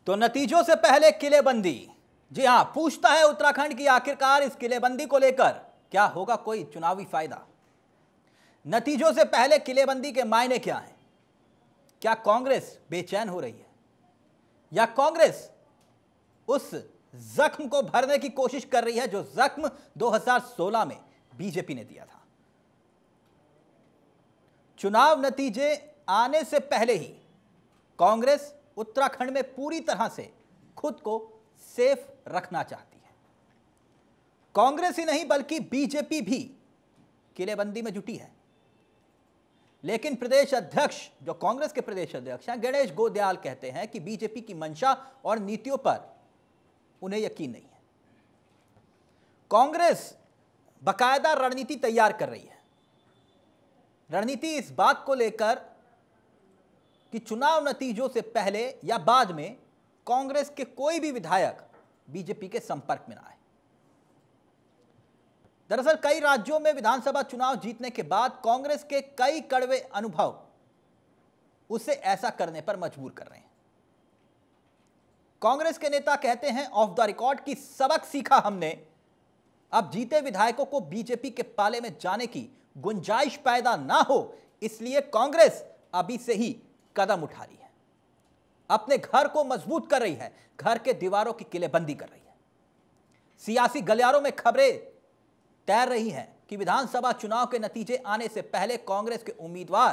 तो नतीजों से पहले किलेबंदी। जी हां, पूछता है उत्तराखंड की आखिरकार इस किलेबंदी को लेकर क्या होगा कोई चुनावी फायदा। नतीजों से पहले किलेबंदी के मायने क्या हैं? क्या कांग्रेस बेचैन हो रही है या कांग्रेस उस जख्म को भरने की कोशिश कर रही है जो जख्म 2016 में बीजेपी ने दिया था? चुनाव नतीजे आने से पहले ही कांग्रेस उत्तराखंड में पूरी तरह से खुद को सेफ रखना चाहती है। कांग्रेस ही नहीं बल्कि बीजेपी भी किलेबंदी में जुटी है। लेकिन प्रदेश अध्यक्ष, जो कांग्रेस के प्रदेश अध्यक्ष हैं, गणेश गोदयाल, कहते हैं कि बीजेपी की मंशा और नीतियों पर उन्हें यकीन नहीं है। कांग्रेस बाकायदा रणनीति तैयार कर रही है। रणनीति इस बात को लेकर कि चुनाव नतीजों से पहले या बाद में कांग्रेस के कोई भी विधायक बीजेपी के संपर्क में ना आए। दरअसल कई राज्यों में विधानसभा चुनाव जीतने के बाद कांग्रेस के कई कड़वे अनुभव उसे ऐसा करने पर मजबूर कर रहे हैं। कांग्रेस के नेता कहते हैं ऑफ द रिकॉर्ड कि सबक सीखा हमने, अब जीते विधायकों को बीजेपी के पाले में जाने की गुंजाइश पैदा ना हो, इसलिए कांग्रेस अभी से ही कदम उठा रही है, अपने घर को मजबूत कर रही है, घर के दीवारों की किलेबंदी कर रही है। सियासी गलियारों में खबरें तैर रही हैं कि विधानसभा चुनाव के नतीजे आने से पहले कांग्रेस के उम्मीदवार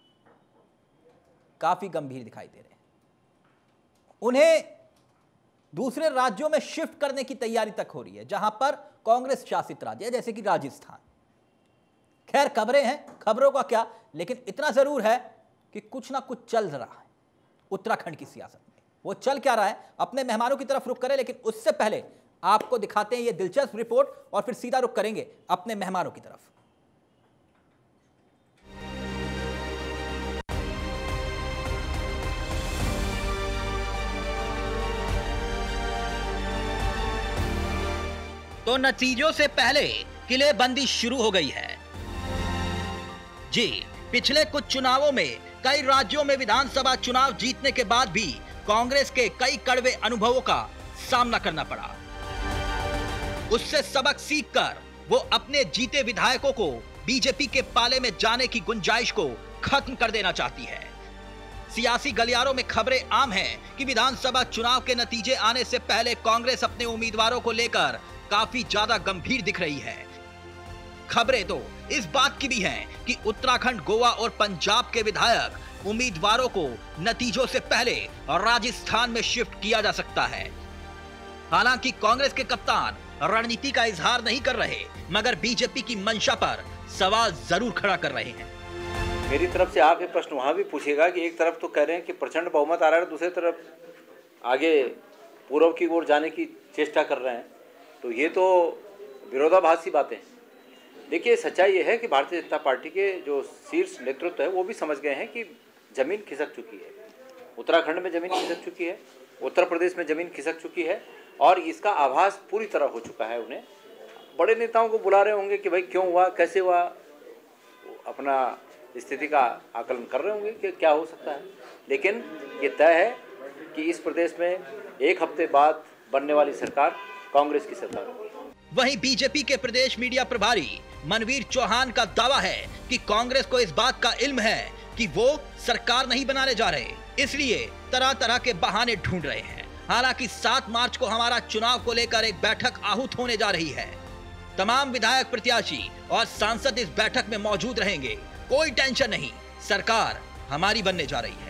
काफी गंभीर दिखाई दे रहे हैं। उन्हें दूसरे राज्यों में शिफ्ट करने की तैयारी तक हो रही है जहां पर कांग्रेस शासित राज्य है, जैसे कि राजस्थान। खैर, खबरें हैं, खबरों का क्या, लेकिन इतना जरूर है कि कुछ ना कुछ चल रहा है उत्तराखंड की सियासत में। वो चल क्या रहा है, अपने मेहमानों की तरफ रुख करें, लेकिन उससे पहले आपको दिखाते हैं ये दिलचस्प रिपोर्ट और फिर सीधा रुख करेंगे अपने मेहमानों की तरफ। तो नतीजों से पहले किलेबंदी शुरू हो गई है। जी, पिछले कुछ चुनावों में कई राज्यों में विधानसभा चुनाव जीतने के बाद भी कांग्रेस के कई कड़वे अनुभवों का सामना करना पड़ा। उससे सबक सीखकर वो अपने जीते विधायकों को बीजेपी के पाले में जाने की गुंजाइश को खत्म कर देना चाहती है। सियासी गलियारों में खबरें आम हैं कि विधानसभा चुनाव के नतीजे आने से पहले कांग्रेस अपने उम्मीदवारों को लेकर काफी ज्यादा गंभीर दिख रही है। खबरें तो इस बात की भी हैं कि उत्तराखंड, गोवा और पंजाब के विधायक उम्मीदवारों को नतीजों से पहले राजस्थान में शिफ्ट किया जा सकता है। हालांकि कांग्रेस के कप्तान रणनीति का इजहार नहीं कर रहे, मगर बीजेपी की मंशा पर सवाल जरूर खड़ा कर रहे हैं। मेरी तरफ से आप ये प्रश्न वहां भी पूछिएगा कि एक तरफ तो कह रहे हैं कि प्रचंड बहुमत आ रहा है, दूसरी तरफ आगे पूर्व की ओर जाने की चेष्टा कर रहे हैं, तो ये तो विरोधाभासी बातें हैं। देखिए, सच्चाई ये है कि भारतीय जनता पार्टी के जो शीर्ष नेतृत्व है वो भी समझ गए हैं कि जमीन खिसक चुकी है। उत्तराखंड में जमीन खिसक चुकी है, उत्तर प्रदेश में जमीन खिसक चुकी है और इसका आभास पूरी तरह हो चुका है। उन्हें बड़े नेताओं को बुला रहे होंगे कि भाई क्यों हुआ, कैसे हुआ, अपना स्थिति का आकलन कर रहे होंगे कि क्या हो सकता है। लेकिन ये तय है कि इस प्रदेश में एक हफ्ते बाद बनने वाली सरकार कांग्रेस की सरकार होगी। वहीं बीजेपी के प्रदेश मीडिया प्रभारी मनवीर चौहान का दावा है कि कांग्रेस को इस बात का इल्म है कि वो सरकार नहीं बनाने जा रहे, इसलिए तरह तरह के बहाने ढूंढ रहे हैं। हालांकि 7 मार्च को हमारा चुनाव को लेकर एक बैठक आहूत होने जा रही है। तमाम विधायक, प्रत्याशी और सांसद इस बैठक में मौजूद रहेंगे। कोई टेंशन नहीं, सरकार हमारी बनने जा रही है।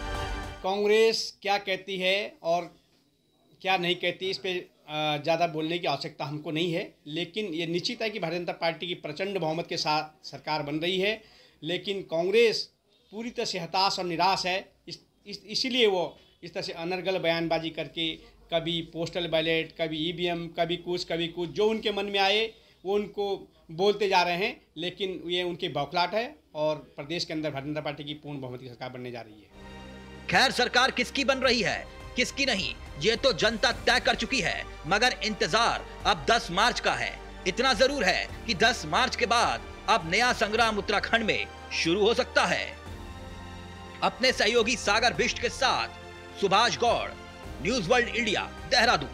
कांग्रेस क्या कहती है और क्या नहीं कहती, इस पे ज़्यादा बोलने की आवश्यकता हमको नहीं है। लेकिन ये निश्चित है कि भारतीय जनता पार्टी की प्रचंड बहुमत के साथ सरकार बन रही है, लेकिन कांग्रेस पूरी तरह से हताश और निराश है। इसीलिए वो इस तरह से अनर्गल बयानबाजी करके कभी पोस्टल बैलेट, कभी ईवीएम, कभी कुछ जो उनके मन में आए वो उनको बोलते जा रहे हैं। लेकिन ये उनकी बौखलाहट है और प्रदेश के अंदर भारतीय जनता पार्टी की पूर्ण बहुमत की सरकार बनने जा रही है। खैर, सरकार किसकी बन रही है, किसकी नहीं, ये तो जनता तय कर चुकी है, मगर इंतजार अब 10 मार्च का है। इतना जरूर है कि 10 मार्च के बाद अब नया संग्राम उत्तराखंड में शुरू हो सकता है। अपने सहयोगी सागर बिष्ट के साथ Subhash Gaur, news world India, Dehradun.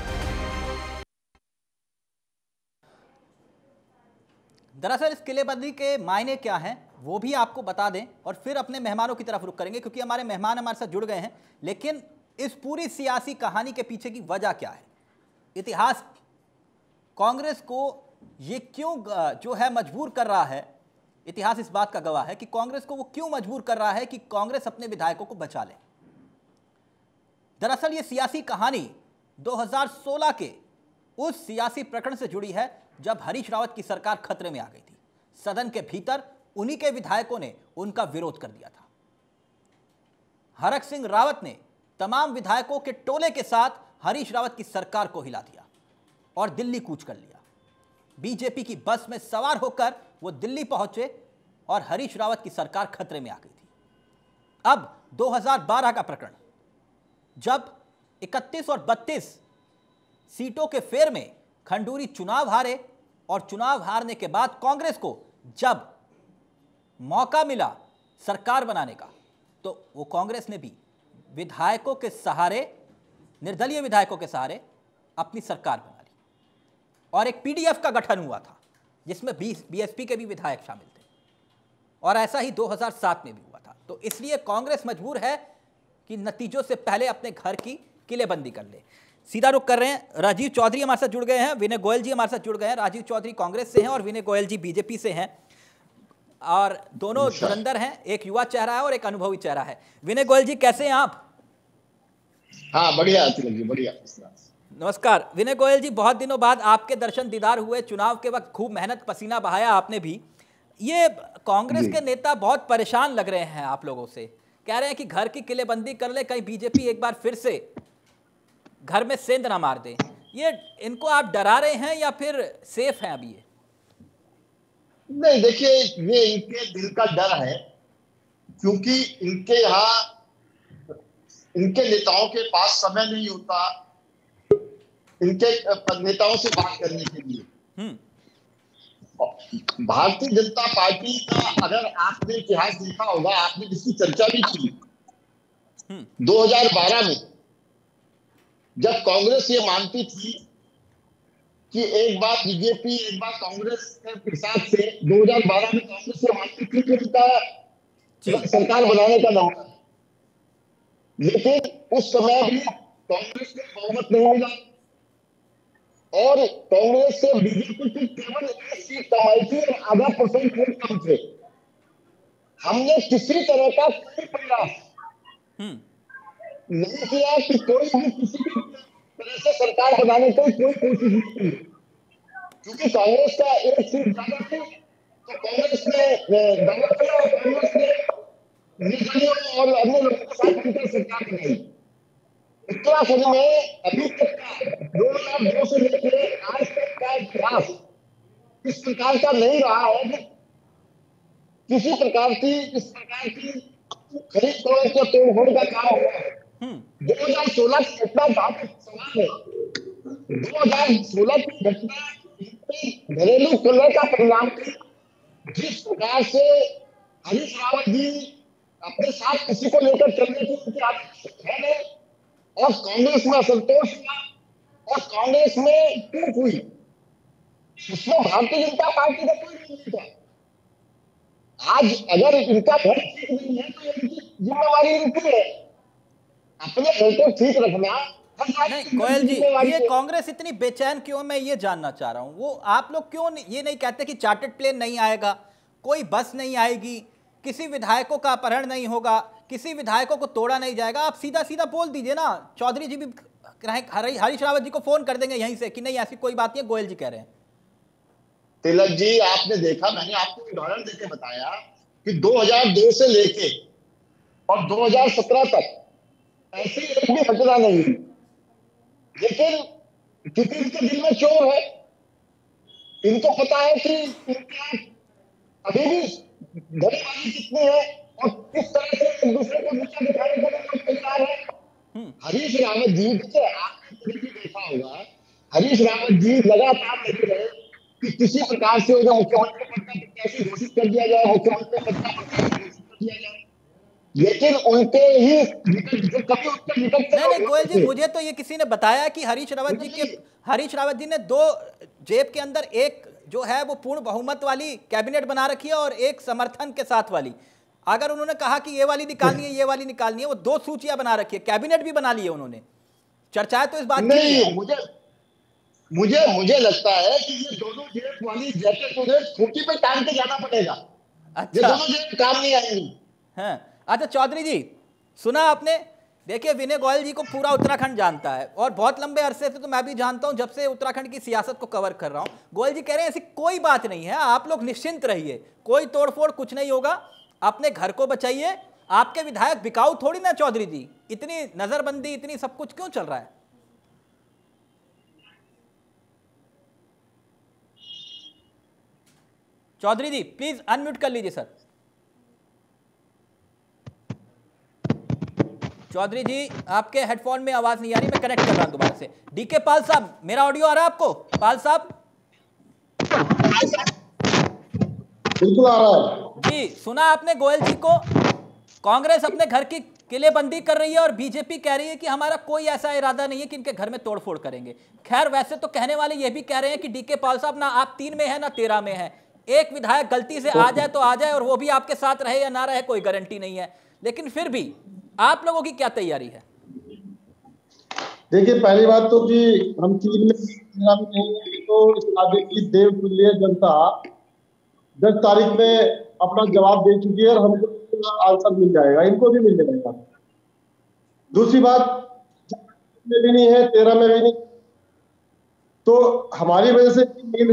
दरअसल इस किलेबंदी के मायने क्या हैं वो भी आपको बता दें और फिर अपने मेहमानों की तरफ रुख करेंगे, क्योंकि हमारे मेहमान हमारे साथ जुड़ गए हैं। लेकिन इस पूरी सियासी कहानी के पीछे की वजह क्या है, इतिहास कांग्रेस को ये क्यों जो है मजबूर कर रहा है, इतिहास इस बात का गवाह है कि कांग्रेस को वो क्यों मजबूर कर रहा है कि कांग्रेस अपने विधायकों को बचा ले। दरअसल ये सियासी कहानी 2016 के उस सियासी प्रकरण से जुड़ी है जब हरीश रावत की सरकार खतरे में आ गई थी। सदन के भीतर उन्हीं के विधायकों ने उनका विरोध कर दिया था। हरक सिंह रावत ने तमाम विधायकों के टोले के साथ हरीश रावत की सरकार को हिला दिया और दिल्ली कूच कर लिया। बीजेपी की बस में सवार होकर वो दिल्ली पहुंचे और हरीश रावत की सरकार खतरे में आ गई थी। अब 2012 का प्रकरण, जब 31 और 32 सीटों के फेर में खंडूरी चुनाव हारे और चुनाव हारने के बाद कांग्रेस को जब मौका मिला सरकार बनाने का, तो वो कांग्रेस ने भी विधायकों के सहारे, निर्दलीय विधायकों के सहारे अपनी सरकार बना ली और एक पीडीएफ का गठन हुआ था जिसमें बीएसपी के भी विधायक शामिल थे और ऐसा ही 2007 में भी हुआ था। तो इसलिए कांग्रेस मजबूर है कि नतीजों से पहले अपने घर की किलेबंदी कर ले। सीधा रुख कर रहे हैं, राजीव चौधरी हमारे साथ जुड़ गए हैं, विनय गोयल जी हमारे साथ जुड़ गए हैं। राजीव चौधरी कांग्रेस से हैं और विनय गोयल जी बीजेपी से हैं और दोनों धुरंधर हैं, एक युवा चेहरा है और एक अनुभवी चेहरा है। विनय गोयल जी कैसे हैं आप? हाँ बढ़िया बढ़िया। नमस्कार विनय गोयल जी, बहुत दिनों बाद आपके दर्शन दीदार हुए। चुनाव के वक्त खूब मेहनत पसीना बहाया आपने भी। ये कांग्रेस के नेता बहुत परेशान लग रहे हैं आप लोगों से, कह रहे हैं कि घर की किलेबंदी कर ले, कहीं बीजेपी एक बार फिर से घर में सेंध ना मार दे। ये इनको आप डरा रहे हैं या फिर सेफ हैं अभी? ये नहीं, देखिए ये इनके दिल का डर है, क्योंकि इनके यहाँ इनके नेताओं के पास समय नहीं होता इनके नेताओं से बात करने के लिए। भारतीय जनता पार्टी का अगर आपने इतिहास देखा होगा, आपने इसकी चर्चा भी की 2012 में, जब कांग्रेस ये मानती थी कि एक बार बीजेपी एक बार कांग्रेस के साथ से 2012 में कांग्रेस ये मानती थी कि उनका सरकार बनाने का नाम है, लेकिन उस समय भी कांग्रेस को बहुमत नहीं मिला और कांग्रेस से बीजेपी की केवल एक सीट कमाई थी और आधा % वोट कम थे। हमने किसी तरह का कोई प्रयास नहीं किया कि कोई भी किसी भी तरह से सरकार बनाने की कोई कोशिश नहीं की, क्योंकि कांग्रेस का एक सीट ज्यादा थी तो कांग्रेस ने दावा किया और कांग्रेस ने निर्दलीयों और अन्य लोगों के साथ मिलकर सरकार बनाई। उत्तराखंड में अभी तक का 2002 से लेकर आज तक का इतिहास इस प्रकार का नहीं रहा है कि किसी प्रकार की इस प्रकार की खरीद फरोख्त का तोड़फोड़ का काम हुआ है। 2016 की घटना काफी सवाल है। 2016 की घटना घरेलू कलह का परिणाम थी। जिस प्रकार से हरीश रावत जी अपने साथ किसी को लेकर चलने की उनकी आदत है और कांग्रेस में असंतोष हुआ और कांग्रेस में टूट हुई, उसमें भारतीय जनता पार्टी का कोई नहीं था। आज अगर इनका घर ठीक नहीं है तो इनकी जिम्मेवारी इनकी है, अपने घर को ठीक रखना। नहीं गोयल जी, ये कांग्रेस इतनी बेचैन क्यों, मैं ये जानना चाह रहा हूँ। वो आप लोग क्यों ये नहीं कहते कि चार्टर्ड प्लेन नहीं आएगा, कोई बस नहीं आएगी, किसी विधायकों का अपहरण नहीं होगा, किसी विधायकों को तोड़ा नहीं जाएगा? आप सीधा सीधा बोल दीजिए ना। चौधरी जी भी हरीश रावत जी को फोन कर देंगे यहीं से कि नहीं ऐसी कोई बात नहीं है, गोयल जी कह रहे हैं। तिलक जी आपने देखा, मैंने आपको उदाहरण देके बताया कि 2002 से लेके और 2017 तक ऐसी एक भी घटना नहीं हुई, लेकिन क्योंकि इनके दिल में चोर है, इनको पता है कि इनके अभी भी धड़ेबाजी कितनी है और किस तरह से एक दूसरे को नीचा दिखाने के लिए तैयार है। हरीश रावत जी, आपने देखा होगा, हरीश रावत जी लगातार लगे रहे कि किसी प्रकार से उन्हें मुख्यमंत्री पद का प्रत्याशी घोषित कर दिया जाए, मुख्यमंत्री पद का प्रत्याशी घोषित कर दिया जाए। लेकिन उनके ही जो कभी उनके निकट के नहीं नहीं लोग गोयल जी, थे। मुझे तो ये किसी ने बताया कि हरीश रावत जी ने 2 जेब के अंदर एक जो है वो पूर्ण बहुमत वाली कैबिनेट बना रखी है और एक समर्थन के साथ वाली। अगर उन्होंने कहा कि ये वाली निकालनी है, ये वाली निकालनी है, वो 2 सूचियां बना रखी है, कैबिनेट भी बना ली है उन्होंने। चर्चाएं तो इस बात की नहीं, है। मुझे लगता है कि ये दोनों जेब वाली जैकेट उन्हें खूंटी पे टांग के जाना पड़ेगा। ये अच्छा दोनों जेब काम नहीं आएंगी। हाँ, अच्छा चौधरी जी, सुना आपने? देखिए विनय गोयल जी को पूरा उत्तराखंड जानता है और बहुत लंबे अरसे से तो मैं भी जानता हूं, जब से उत्तराखंड की सियासत को कवर कर रहा हूं। गोयल जी कह रहे हैं ऐसी कोई बात नहीं है, आप लोग निश्चिंत रहिए, कोई तोड़फोड़ कुछ नहीं होगा, अपने घर को बचाइए। आपके विधायक बिकाऊ थोड़ी ना चौधरी जी, इतनी नजरबंदी, इतनी सब कुछ क्यों चल रहा है? चौधरी जी प्लीज अनम्यूट कर लीजिए सर। चौधरी जी आपके हेडफोन में आवाज नहीं आ रही, मैं कनेक्ट कर रहा हूं दोबारा से। डीके पाल साहब, मेरा ऑडियो आ रहा है आपको? पाल साहब बिल्कुल आ रहा है जी, सुना आपने गोयल जी को? कांग्रेस अपने घर की किलेबंदी कर रही है और बीजेपी कह रही है कि हमारा कोई ऐसा इरादा नहीं है कि इनके घर में तोड़फोड़ करेंगे। खैर वैसे तो कहने वाले ये भी कह रहे हैं कि डीके पाल साहब ना आप 3 में है ना 13 में है, एक विधायक गलती से आ जाए तो आ जाए और वो भी आपके साथ रहे या ना रहे कोई गारंटी नहीं है, लेकिन फिर भी आप लोगों की क्या तैयारी है? देखिए, पहली बात तो कि हम 3 में नहीं, तो इस आदमी की देवतुल्य जनता 10 तारीख में अपना जवाब दे चुकी है और हमको आंसर मिल जाएगा, इनको भी मिल जाएगा। दूसरी बात, में भी नहीं है 13 में भी नहीं, तो हमारी वजह से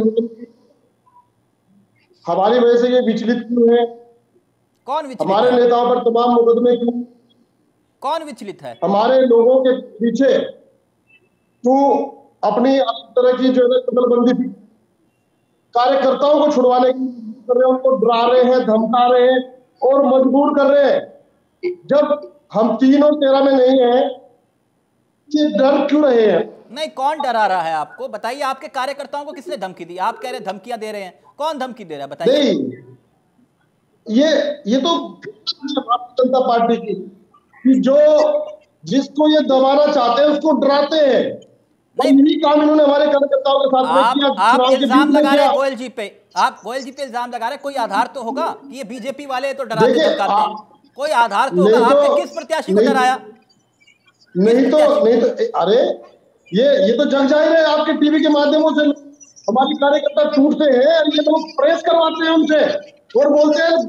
हमारी वजह से ये विचलित क्यों है? कौन विचलित हमारे है? नेताओं पर तमाम मुकदमे क्यों? कौन विचलित है? हमारे लोगों के पीछे तो अपनी तरह की जो है कदलबंदी थी, कार्यकर्ताओं को छुड़वाने की कर रहे हैं, उनको डरा रहे हैं, धमका रहे हैं और मजबूर कर रहे हैं। जब हम 3 और 13 में नहीं है, ये डर क्यों रहे हैं? नहीं, कौन डरा रहा है आपको बताइए? आपके कार्यकर्ताओं को किसने धमकी दी? आप कह रहे हैं धमकियां दे रहे हैं, कौन धमकी दे रहा है बताइए? नहीं, ये तो भारतीय जनता पार्टी की कि जो जिसको ये दबाना चाहते हैं उसको डराते हैं। यही काम इन्होंने हमारे कार्यकर्ताओं के साथ में किया। आप इल्जाम लगा रहे हैं गोयल जी पे, आप गोयल जी पे इल्जाम लगा रहे हैं, कोई आधार तो होगा कि ये बीजेपी वाले तो डराते धमकाते हैं, कोई आधार तो होगा? आपने किस प्रत्याशी को डराया? नहीं तो अरे ये तो जग जाहिर है, आपके टीवी के माध्यमों से हमारे कार्यकर्ता टूटते हैं, ये लोग प्रेस करवाते हैं उनसे और बोलते हैं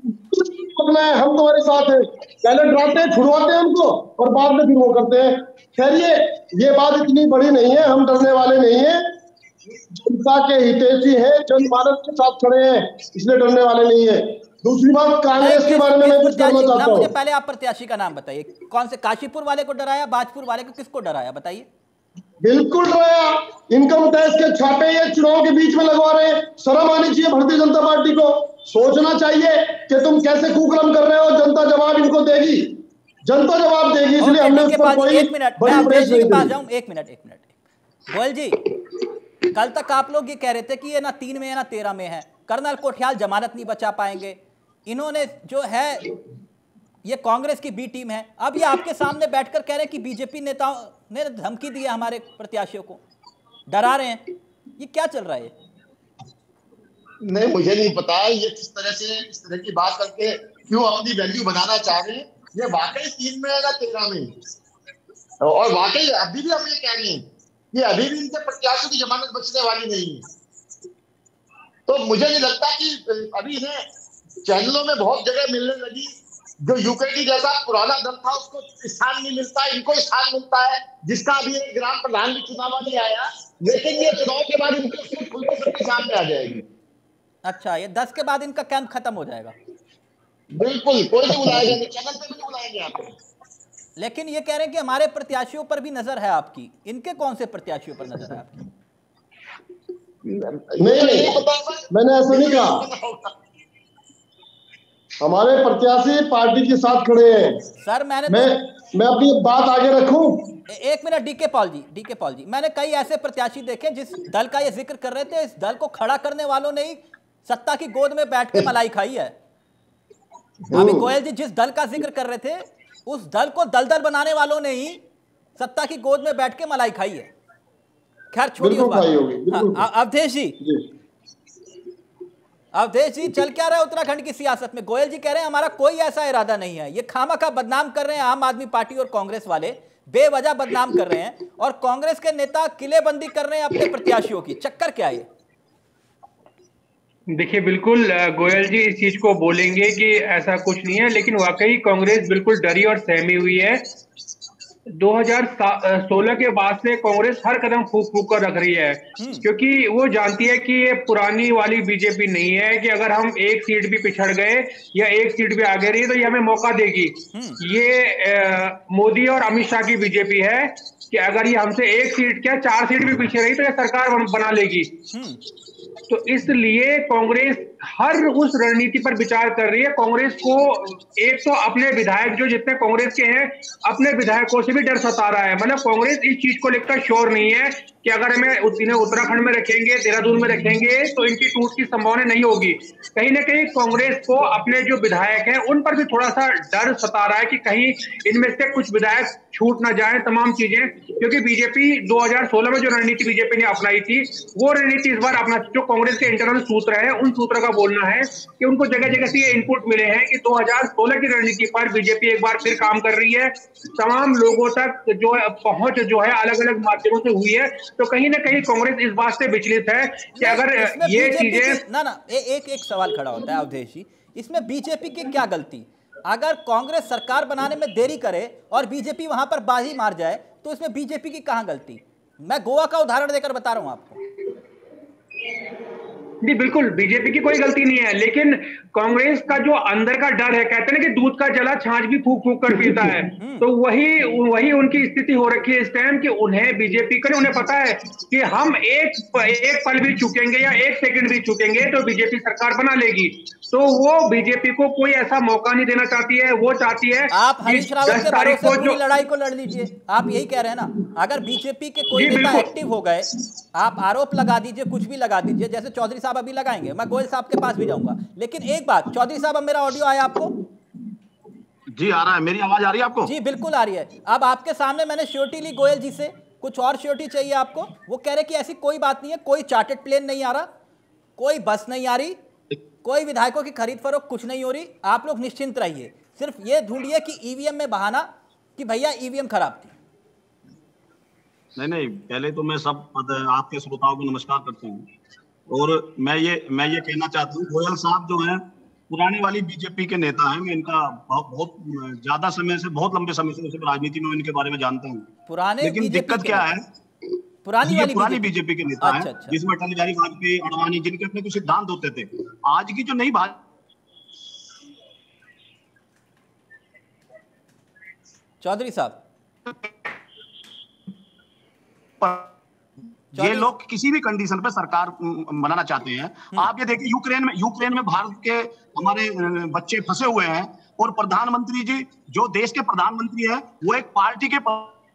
है, हम तुम्हारे साथ हैं। पहले डराते हैं, छुड़वाते हैं उनको और बाद में फिर वो करते हैं। खैर ये बात इतनी बड़ी नहीं है, हम डरने वाले नहीं है, जनता के हितैषी हैं, जनमानस के साथ खड़े हैं, इसलिए डरने वाले नहीं है। दूसरी बात, कांग्रेस के बारे में मैं कुछ कहना चाहता हूँ। मुझे पहले आप प्रत्याशी का नाम बताइए, कौन से? काशीपुर वाले को डराया, बाजपुर वाले को, किसको डराया बताइए? बिल्कुल डराया। इनकम टैक्स के छापे ये चुनाव के बीच में लगवा रहे हैं। शर्म आनी चाहिए भारतीय जनता पार्टी को, सोचना चाहिए कि तुम कैसे कुकर्म कर रहे हो। जनता जवाब इनको देगी, जनता जवाब देगी, इसलिए हमने उस पर कोई एक मिनट, मैं अमरेश जी के पास जाऊं। एक मिनट गोयल जी, कल तक आप लोग ये कह रहे थे कि ये ना 3 में है ना 13 में है, कर्नल कोठियाल जमानत नहीं बचा पाएंगे, इन्होंने जो है ये कांग्रेस की बी टीम है, अब ये आपके सामने बैठकर कह रहे हैं कि बीजेपी नेताओं ने धमकी दी है हमारे प्रत्याशियों को, डरा रहे हैं। ये क्या चल रहा है? नहीं, मुझे नहीं पता ये किस तरह से इस तरह की बात करके क्यों अपनी वैल्यू बनाना चाह रहे हैं। ये वाकई 3 में है या 13 में, और वाकई अभी भी हम ये कह रहे हैं कि अभी भी इनके प्रत्याशियों की जमानत बचने वाली नहीं है। तो मुझे नहीं लगता कि अभी इन्हें चैनलों में बहुत जगह मिलने लगी, जो यूकेडी जैसा पुराना दल था उसको स्थान नहीं मिलता, इनको स्थान मिलता है, जिसका अभी एक ग्राम प्रधान भी चुनाव नहीं आया, लेकिन ये चुनाव के बाद इनको खुलकर सबके सामने आ जाएगी। अच्छा, ये 10 के बाद इनका कैंप खत्म हो जाएगा? बिल्कुल, कोई नहीं बुलाएगा, चैनल पे भी नहीं बुलाएंगे आपको। लेकिन ये कह रहे हैं कि हमारे प्रत्याशियों पर भी नजर है आपकी, इनके कौन से प्रत्याशियों पर नजर है आपकी? नहीं, मैंने ऐसा नहीं कहा। हमारे प्रत्याशी पार्टी के साथ खड़े हैं। सर मैं अपनी बात आगे रखूं? एक मिनट, डीके पॉल जी, मैंने कई ऐसे प्रत्याशी देखे जिस दल का ये जिक्र कर रहे थे, इस दल को खड़ा करने वालों ने ही सत्ता की गोद में बैठ के मलाई खाई है। अभी गोयल जी जिस दल का जिक्र कर रहे थे, उस दल को दलदल बनाने वालों ने ही सत्ता की गोद में बैठ के मलाई खाई है। खैर छोड़िए उस बात। हाँ, अवधेश जी चल क्या रहा है उत्तराखंड की सियासत में? गोयल जी कह रहे हैं हमारा कोई ऐसा इरादा नहीं है, ये खामखा बदनाम कर रहे हैं आम आदमी पार्टी और कांग्रेस वाले, बेवजह बदनाम कर रहे हैं, और कांग्रेस के नेता किलेबंदी कर रहे हैं अपने प्रत्याशियों की। चक्कर क्या है? देखिए, बिल्कुल गोयल जी इस चीज को बोलेंगे कि ऐसा कुछ नहीं है, लेकिन वाकई कांग्रेस बिल्कुल डरी और सहमी हुई है। 2016 के बाद से कांग्रेस हर कदम फूक फूक कर रख रही है, क्योंकि वो जानती है कि ये पुरानी वाली बीजेपी नहीं है कि अगर हम एक सीट भी पिछड़ गए या एक सीट भी आगे रही तो ये हमें मौका देगी। ये मोदी और अमित शाह की बीजेपी है कि अगर ये हमसे एक सीट क्या 4 सीट भी पीछे रही तो ये सरकार बना लेगी। तो इसलिए कांग्रेस हर उस रणनीति पर विचार कर रही है। कांग्रेस को एक तो अपने विधायक जो जितने कांग्रेस के हैं, अपने विधायकों से भी डर सता रहा है। मतलब कांग्रेस इस चीज को लेकर श्योर नहीं है कि अगर हमें इन्हें उत्तराखंड में रखेंगे, देहरादून में रखेंगे तो इनकी टूट की संभावना नहीं होगी। कहीं ना कहीं कांग्रेस को अपने जो विधायक हैं उन पर भी थोड़ा सा डर सता रहा है कि कहीं इनमें से कुछ विधायक छूट ना जाए तमाम चीजें, क्योंकि बीजेपी 2016 में जो रणनीति बीजेपी ने अपनाई थी वो रणनीति इस बार अपना, जो कांग्रेस के इंटरनल सूत्र है उन सूत्र का बोलना है कि उनको जगह जगह से ये इनपुट मिले हैं कि 2016 की रणनीति पर बीजेपी एक बार फिर काम कर रही है। तमाम लोगों तक जो है पहुंच जो है अलग अलग माध्यमों से हुई है। तो कहीं ना कहीं कांग्रेस इस बात से विचलित है कि अगर ये चीजें एक सवाल खड़ा होता है अवधेश जी, इसमें बीजेपी की क्या गलती? अगर कांग्रेस सरकार बनाने में देरी करे और बीजेपी वहां पर बाजी मार जाए तो इसमें बीजेपी की कहां गलती? मैं गोवा का उदाहरण देकर बता रहा हूं आपको। जी बिल्कुल, बीजेपी की कोई गलती नहीं है, लेकिन कांग्रेस का जो अंदर का डर है, कहते हैं ना कि दूध का जला छाछ भी फूक फूक कर पीता है, तो वही उनकी स्थिति हो रखी है इस टाइम कि उन्हें बीजेपी को उन्हें पता है कि हम एक पल भी चूकेंगे या एक सेकंड भी चूकेंगे तो बीजेपी सरकार बना लेगी। तो वो बीजेपी को कोई ऐसा मौका नहीं देना चाहती है। वो चाहती है आप हरीश रावत के भरोसे पूरी लड़ाई को लड़ लीजिए, आप यही कह रहे हैं ना? अगर बीजेपी के कोई नेता एक्टिव हो गए, आप आरोप लगा दीजिए, कुछ भी लगा दीजिए, जैसे चौधरी साहब अभी लगाएंगे, मैं गोयल साहब के पास भी जाऊंगा। लेकिन एक बात, चौधरी साहब अब मेरा ऑडियो आया आपको? जी आ रहा है। मेरी आवाज आ रही है आपको? जी बिल्कुल आ रही है। अब आपके सामने मैंने श्योरिटी ली गोयल जी से, कुछ और श्योरिटी चाहिए आपको? वो कह रहे कि ऐसी कोई बात नहीं है, कोई चार्टर्ड प्लेन नहीं आ रहा, कोई बस नहीं आ रही, कोई विधायकों की खरीद फरोख्त कुछ नहीं हो रही, आप लोग निश्चिंत रहिए। सिर्फ ये ढूंढिए कि ईवीएम में बहाना कि भैया ईवीएम खराब थी। नहीं, पहले तो मैं सब आपके श्रोताओं को नमस्कार करता हूँ और मैं ये कहना चाहता हूँ, गोयल साहब जो हैं पुरानी वाली बीजेपी के नेता हैं। मैं इनका बहुत ज्यादा समय से, बहुत लंबे समय से राजनीति में इनके बारे में जानता हूँ। लेकिन दिक्कत क्या है, पुरानी बीजेपी के नेता हैं जिसमें अटल बिहारी वाजपेयी, अडवाणी, जिनके अपने कुछ सिद्धांत होते थे। आज की जो नई चौधरी साहब, ये लोग किसी भी कंडीशन पे सरकार बनाना चाहते हैं। आप ये देखिए, यूक्रेन में भारत के हमारे बच्चे फंसे हुए हैं और प्रधानमंत्री जी, जो देश के प्रधानमंत्री हैं, वो एक पार्टी के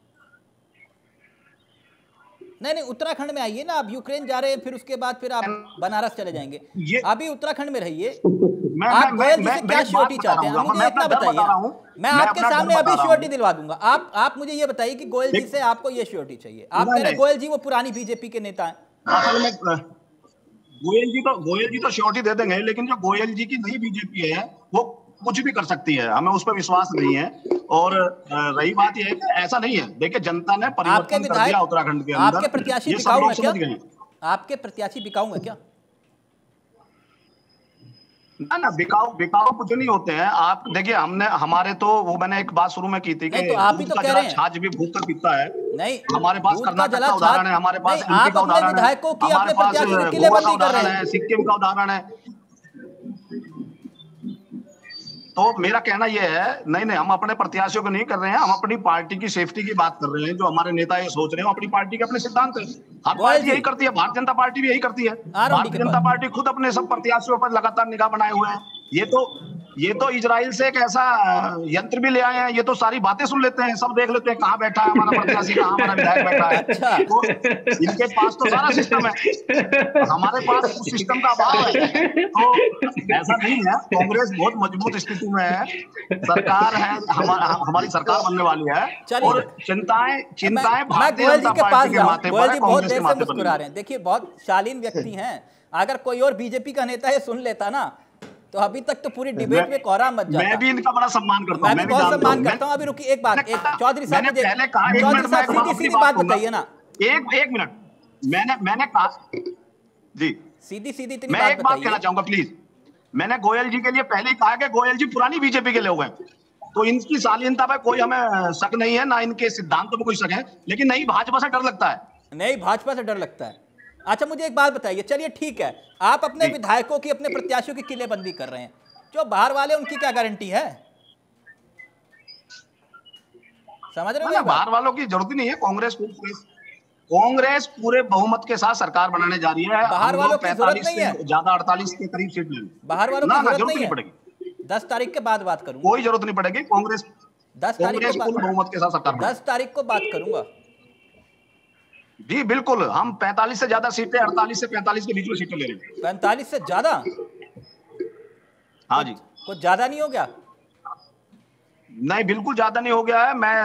नहीं, उत्तराखंड में आइए ना। आप यूक्रेन जा रहे हैं, फिर उसके बाद फिर आप बनारस चले जाएंगे। अभी उत्तराखंड में रहिए। आप गोयल जी से क्या श्योरिटी चाहते हैं? मुझे इतना बताइए, मैं आपके सामने अभी श्योरिटी दिलवा दूंगा। आप मुझे ये बताइए कि गोयल जी से आपको ये श्योरिटी चाहिए। आप कह रहे गोयल जी वो पुरानी बीजेपी के नेता हैं। गोयल जी तो श्योरिटी दे देंगे, लेकिन जो गोयल जी की नई बीजेपी है वो कुछ भी कर सकती है, हमें उस पर विश्वास नहीं है। और रही बात यह है कि ऐसा नहीं है, देखिए जनता ने परिवर्तन कर दिया उत्तराखंड के अंदर। आपके प्रत्याशी बिकाऊ है क्या? आपके प्रत्याशी बिकाऊ है क्या? ना, बिकाऊ कुछ नहीं होते हैं। आप देखिए, हमारे तो वो मैंने एक बात शुरू में की थी कि तो आप ही तो कह रहे हैं छाछ भी भूख कर पीता है। नहीं, हमारे पास कर्नाटक का उदाहरण है, हमारे पास एमपी का उदाहरण है, हमारे पास गोवा का उदाहरण है, सिक्किम का उदाहरण है। तो मेरा कहना यह है, नहीं, हम अपने प्रत्याशियों को नहीं कर रहे हैं, हम अपनी पार्टी की सेफ्टी की बात कर रहे हैं। जो हमारे नेता ये सोच रहे हैं, अपनी पार्टी के अपने सिद्धांत है। हर पार्टी यही करती है, भारतीय जनता पार्टी भी यही करती है। भारतीय जनता पार्टी खुद अपने सब प्रत्याशियों पर लगातार निगाह बनाए हुए हैं। ये तो इजराइल से एक ऐसा यंत्र भी ले आए हैं, ये तो सारी बातें सुन लेते हैं, सब देख लेते हैं कहाँ बैठा है हमारा प्रत्याशी, कहाँ हमारा विधायक बैठा है। तो इनके पास तो सारा सिस्टम है, हमारे पास उस सिस्टम का अभाव है। तो ऐसा नहीं है, कांग्रेस बहुत मजबूत स्थिति में है, सरकार है, हमारी सरकार बनने वाली है और चिंताएं भारतीय जनता पार्टी के माथे पर है, कांग्रेस के माथे पर मुस्कुरा रहे हैं। देखिए बहुत शालीन व्यक्ति हैं, अगर कोई और बीजेपी का नेता ये सुन लेता ना तो अभी तक तो पूरी डिबेट में कोहराम मच जाता। मैं भी इनका बड़ा सम्मान करता हूं, मैं भी बहुत सम्मान करता हूं। अभी रुकिए एक बात, एक चौधरी साहब मुझे, चौधरी साहब सीधी सीधी बात बताइए ना। एक मिनट, मैंने कहा जी, सीधी सीधी इतनी मैं एक बात कहना चाहूंगा प्लीज। मैंने गोयल जी के लिए पहले ही कहा कि गोयल जी पुरानी बीजेपी के लोग हैं, तो इनकी शालीनता पे कोई हमें शक नहीं है, ना इनके सिद्धांतों पे कोई शक है, लेकिन नहीं भाजपा से डर लगता है। नहीं भाजपा से डर लगता है। अच्छा मुझे एक बात बताइए, चलिए ठीक है, आप अपने विधायकों की, अपने प्रत्याशियों की किलेबंदी कर रहे हैं, जो बाहर वाले उनकी क्या गारंटी है? समझ रहे हो? बाहर वालों की जरूरत नहीं है, कांग्रेस पूरे बहुमत के साथ सरकार बनाने जा रही है। बाहर वालों की जरूरत नहीं है, ज्यादा 48 के करीब सीट लेंगे। बाहर वालों की जरूरत नहीं पड़ेगी। 10 तारीख के बाद बात करूंगा, कोई जरूरत नहीं पड़ेगी। कांग्रेस 10 तारीख को बहुमत के साथ सरकार 10 तारीख को बात करूंगा जी, बिल्कुल। हम 45 से ज्यादा सीटें, 48 से 45 के बीच में सीटें ले रहे हैं। 45 से ज्यादा? हाँ जी। कुछ ज्यादा नहीं हो गया? नहीं, बिल्कुल ज्यादा नहीं हो गया है। मैं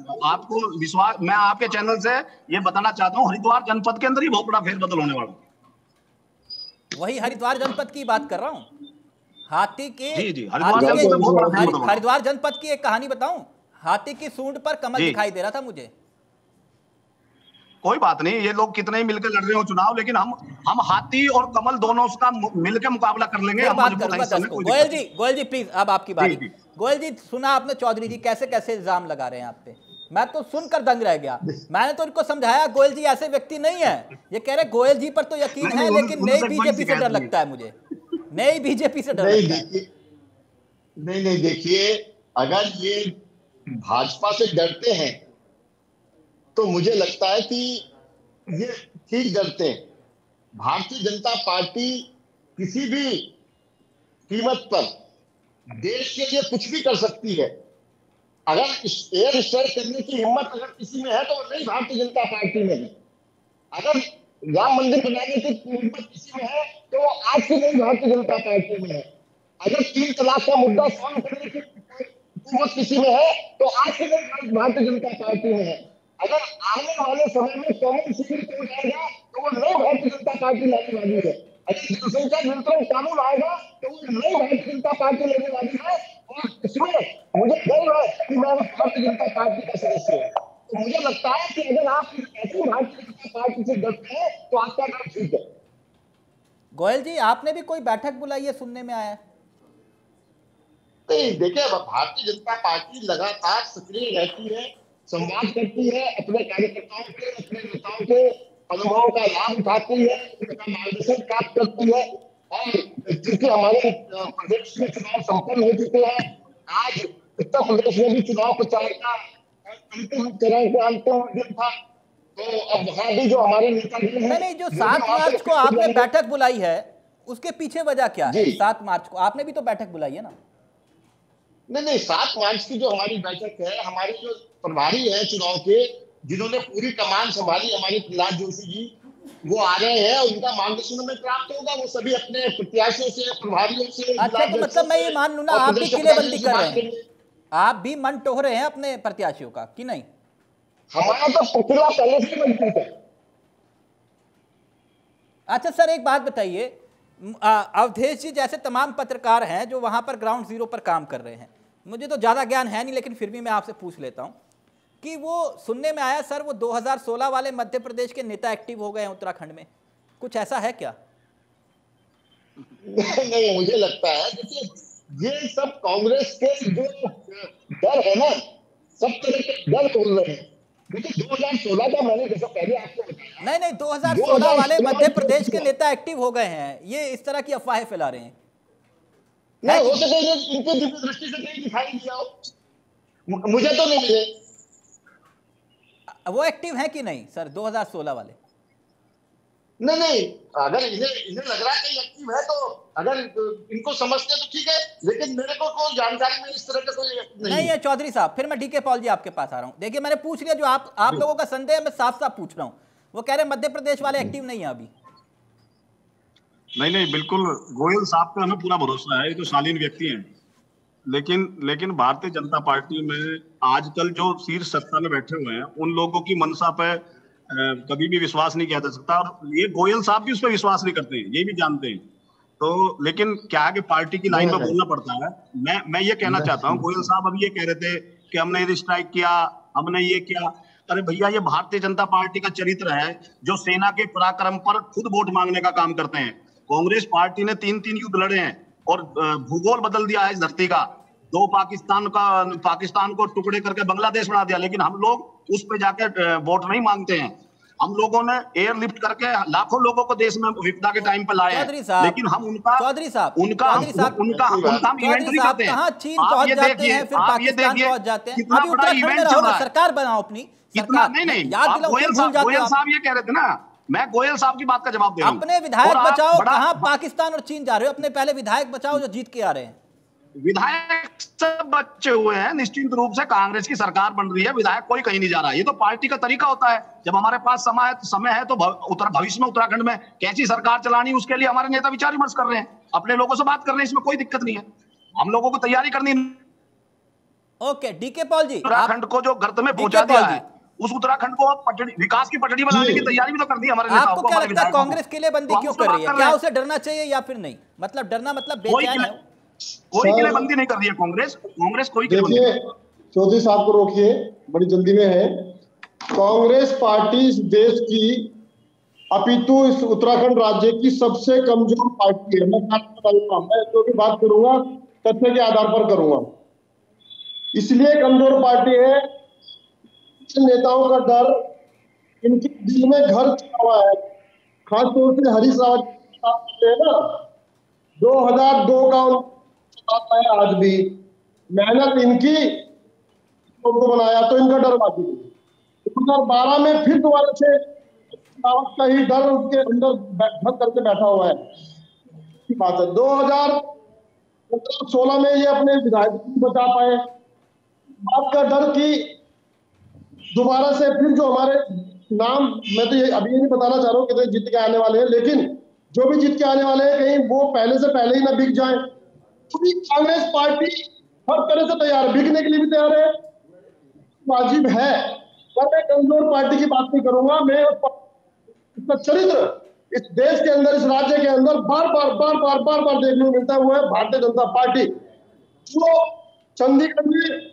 आपके चैनल से ये बताना चाहता हूँ, हरिद्वार जनपद के अंदर ही बहुत बड़ा फेरबदल होने वाला। वही हरिद्वार जनपद की बात कर रहा हूँ। हाथी की, जी, हरिद्वार जनपद की एक कहानी बताऊं। हाथी की सूंड पर कमल दिखाई दे रहा था मुझे। कोई बात नहीं, ये लोग कितने ही मिलकर लड़ रहे हो चुनाव, लेकिन हम हाथी और कमल दोनों का मिलकर मुकाबला कर लेंगे। गोयल जी प्लीज, अब आपकी बारी। गोयल जी, सुना आपने चौधरी जी कैसे कैसे इल्जाम लगा रहे हैं आप पे, मैं तो सुनकर दंग रह गया। मैंने तो उनको समझाया गोयल जी ऐसे व्यक्ति नहीं है। ये कह रहे गोयल जी पर तो यकीन है, लेकिन नई बीजेपी से डर लगता है मुझे, नई बीजेपी से डर लगता है। नहीं, देखिए, अगर ये भाजपा से डरते हैं तो मुझे लगता है कि ये ठीक डरते हैं। भारतीय जनता पार्टी किसी भी कीमत पर देश के लिए कुछ भी कर सकती है। अगर एयर स्ट्राइक करने की हिम्मत अगर किसी में है तो नहीं भारतीय जनता पार्टी में है। अगर राम मंदिर बनाने की हिम्मत किसी में है तो वो आज से नहीं भारतीय जनता पार्टी में है। अगर 3 तलाक का मुद्दा सॉल्व करने की हिम्मत किसी में है तो आज से नहीं भारतीय जनता पार्टी में है। अगर आने वाले समय में कॉमन सिविल कोड आएगा तो वो नई भारतीय जनता पार्टी लाने वाली है। अगर जनसंख्या नियंत्रण कानून आएगा तो वो नई भारतीय जनता पार्टी लेने वाली है। और इसमें मुझे गर्व है कि मैं भारतीय जनता पार्टी का सदस्य हूँ। तो मुझे लगता है कि अगर आप ऐसी भारतीय जनता पार्टी से डरते हैं तो आपका काम ठीक है। गोयल जी, आपने भी कोई बैठक बुलाई है, सुनने में आया है? नहीं, देखिए, भारतीय जनता पार्टी लगातार सक्रिय रहती है, संवाद करती है, अपने कार्यकर्ताओं के, अपने नेताओं के अनुभवों का लाभ उठाती है, उनका मार्गदर्शन प्राप्त करती है। और क्योंकि हमारे प्रदेश में चुनाव संपन्न हो चुके हैं, आज उत्तर प्रदेश में भी चुनाव प्रचार का अंतिम चरण का अंतिम दिन था, तो अब वहां भी जो हमारे नेता नहीं, जो 7 मार्च को आपने बैठक बुलाई है उसके पीछे वजह क्या है? 7 मार्च को आपने भी तो बैठक बुलाई है ना? नहीं, 7 मार्च की जो हमारी बैठक है, हमारे जो प्रभारी है चुनाव के, जिन्होंने पूरी कमान संभाली, हमारे प्रहलाद जोशी जी, वो आ रहे हैं और उनका मार्गदर्शन हमें प्राप्त होगा। वो सभी अपने प्रत्याशियों से, प्रभारियों से। अच्छा, तो मतलब मैं ये मान लूं ना, आप भी किलेबंदी कर रहे हैं, आप भी मन टोह रहे हैं अपने प्रत्याशियों का कि नहीं? हमारा तो पहले से मजबूत है। अच्छा सर, एक बात बताइए, अवधेश जी जैसे तमाम पत्रकार हैं जो वहां पर ग्राउंड जीरो पर काम कर रहे हैं, मुझे तो ज़्यादा ज्ञान है नहीं, लेकिन फिर भी मैं आपसे पूछ लेता हूं कि वो सुनने में आया सर, वो 2016 वाले मध्य प्रदेश के नेता एक्टिव हो गए हैं उत्तराखंड में, कुछ ऐसा है क्या? नहीं, मुझे लगता है देखिए, ये सब कांग्रेस के जो डर है ना, सब तरह के डर बोल रहे हैं। देखिए 2016 का मैंने जैसा पहले आपको बताया, नहीं 2016 वाले मध्य प्रदेश के नेता एक्टिव हो गए हैं, ये इस तरह की अफवाहें फैला रहे हैं। नहीं हो सके इनके दिव्य दृष्टि से नहीं दिखाई दिया हो, मुझे तो नहीं मिले। वो एक्टिव है कि नहीं सर 2016 वाले? नहीं, अगर इन्हें लग रहा है कि एक्टिव है तो अगर इनको समझते तो ठीक है, लेकिन मेरे को कोई जानकारी में इस तरह का कोई नहीं है। चौधरी साहब, फिर मैं डीके पॉल जी आपके पास आ रहा हूं। देखिए, मैंने पूछ लिया जो आप लोगों का संदेह है, मैं साफ साफ पूछ रहा हूं। वो कह रहे हैं मध्य प्रदेश वाले एक्टिव नहीं है अभी। नहीं, बिल्कुल गोयल साहब पे हमें पूरा भरोसा है, ये तो शालीन व्यक्ति हैं, लेकिन भारतीय जनता पार्टी में आजकल जो शीर्ष सत्ता में बैठे हुए हैं उन लोगों की मंशा पे कभी भी विश्वास नहीं किया जा सकता, और ये गोयल साहब भी उस पर विश्वास नहीं करते हैं, ये भी जानते हैं। तो लेकिन क्या है कि पार्टी की लाइन में बोलना पड़ता है। मैं ये कहना चाहता हूँ, गोयल साहब अभी ये कह रहे थे कि हमने ये स्ट्राइक किया, हमने ये किया। अरे भैया, ये भारतीय जनता पार्टी का चरित्र है जो सेना के पराक्रम पर खुद वोट मांगने का काम करते हैं। कांग्रेस पार्टी ने 3 युद्ध लड़े हैं और भूगोल बदल दिया है इस धरती का। पाकिस्तान को टुकड़े करके बांग्लादेश बना दिया, लेकिन हम लोग उस पे जाके वोट नहीं मांगते हैं। हम लोगों ने एयरलिफ्ट करके लाखों लोगों को देश में विपदा के टाइम पे लाए हैं, लेकिन हम उनका इवेंट नहीं करते हैं। चीन पहुंच जाते हैं, फिर पाकिस्तान पहुंच जाते हैं। कितना बड़ा इवेंट चल रहा है। सरकार बनाओ अपनी। कितना नहीं, गोयल साहब ये कह रहे थे ना, मैं गोयल साहब की बात का जवाब दे रहा हूं। अपने विधायक बचाओ, कहां पाकिस्तान और चीन जा रहे हो? अपने पहले विधायक बचाओ जो जीत के आ रहे हैं। विधायक सब बचे हुए हैं, निश्चित रूप से कांग्रेस की सरकार बन रही है, विधायक कोई कहीं नहीं जा रहा। ये तो पार्टी का तरीका होता है। जब हमारे पास समय है तो भविष्य में उत्तराखंड में कैसी सरकार चलानी, उसके लिए हमारे नेता विचार विमर्श कर रहे हैं, अपने लोगों से बात कर रहे हैं, इसमें कोई दिक्कत नहीं है। हम लोगों को तैयारी करनी। ओके, डीके पॉल जी, उत्तराखंड को जो गर्त में पहुंचा दिया है, उस उत्तराखंड को विकास की पटड़ी बनाने की तैयारी भी तो कर दी हमारे नेताओं को। आपको क्या लगता है कांग्रेस किलेबंदी क्यों कर रही है? क्या उसे डरना चाहिए या फिर नहीं? मतलब डरना मतलब बेचैन है? कोई किलेबंदी नहीं कर रही है कांग्रेस कोई किलेबंदी। चौधरी साहब को रोकिए, बड़ी जल्दी में है। कांग्रेस पार्टी इस देश की, अपितु इस उत्तराखंड राज्य की सबसे कमजोर पार्टी है। मैं जो भी बात करूंगा तथ्य के आधार पर करूंगा। इसलिए कमजोर पार्टी है, नेताओं का डर इनके दिल में घर चढ़ा हुआ है। खासतौर से हरीश रावत है ना, 2002 का है, आज भी मेहनत इनकी उनको बनाया तो इनका डर बाकी। 2012 में फिर दोबारा से रावत का ही डर उनके अंदर भर करके बैठा हुआ है। बात है 2016 में ये अपने विधायक बचा पाए। बात का डर की दोबारा से फिर जो हमारे नाम, मैं तो ये अभी नहीं बताना चाह रहा हूँ कितने जीत के आने वाले हैं, लेकिन जो भी जीत के आने वाले हैं कहीं वो पहले से पहले ही ना बिक जाए। पूरी कांग्रेस पार्टी हर तरह से तैयार है, बिकने के लिए भी तैयार है, वाजिब है। पर मैं कमजोर पार्टी की बात नहीं करूंगा। मैं उसका चरित्र इस देश के अंदर, इस राज्य के अंदर बार बार देखने को मिलता है, वो है भारतीय जनता पार्टी, जो चंडीगढ़ में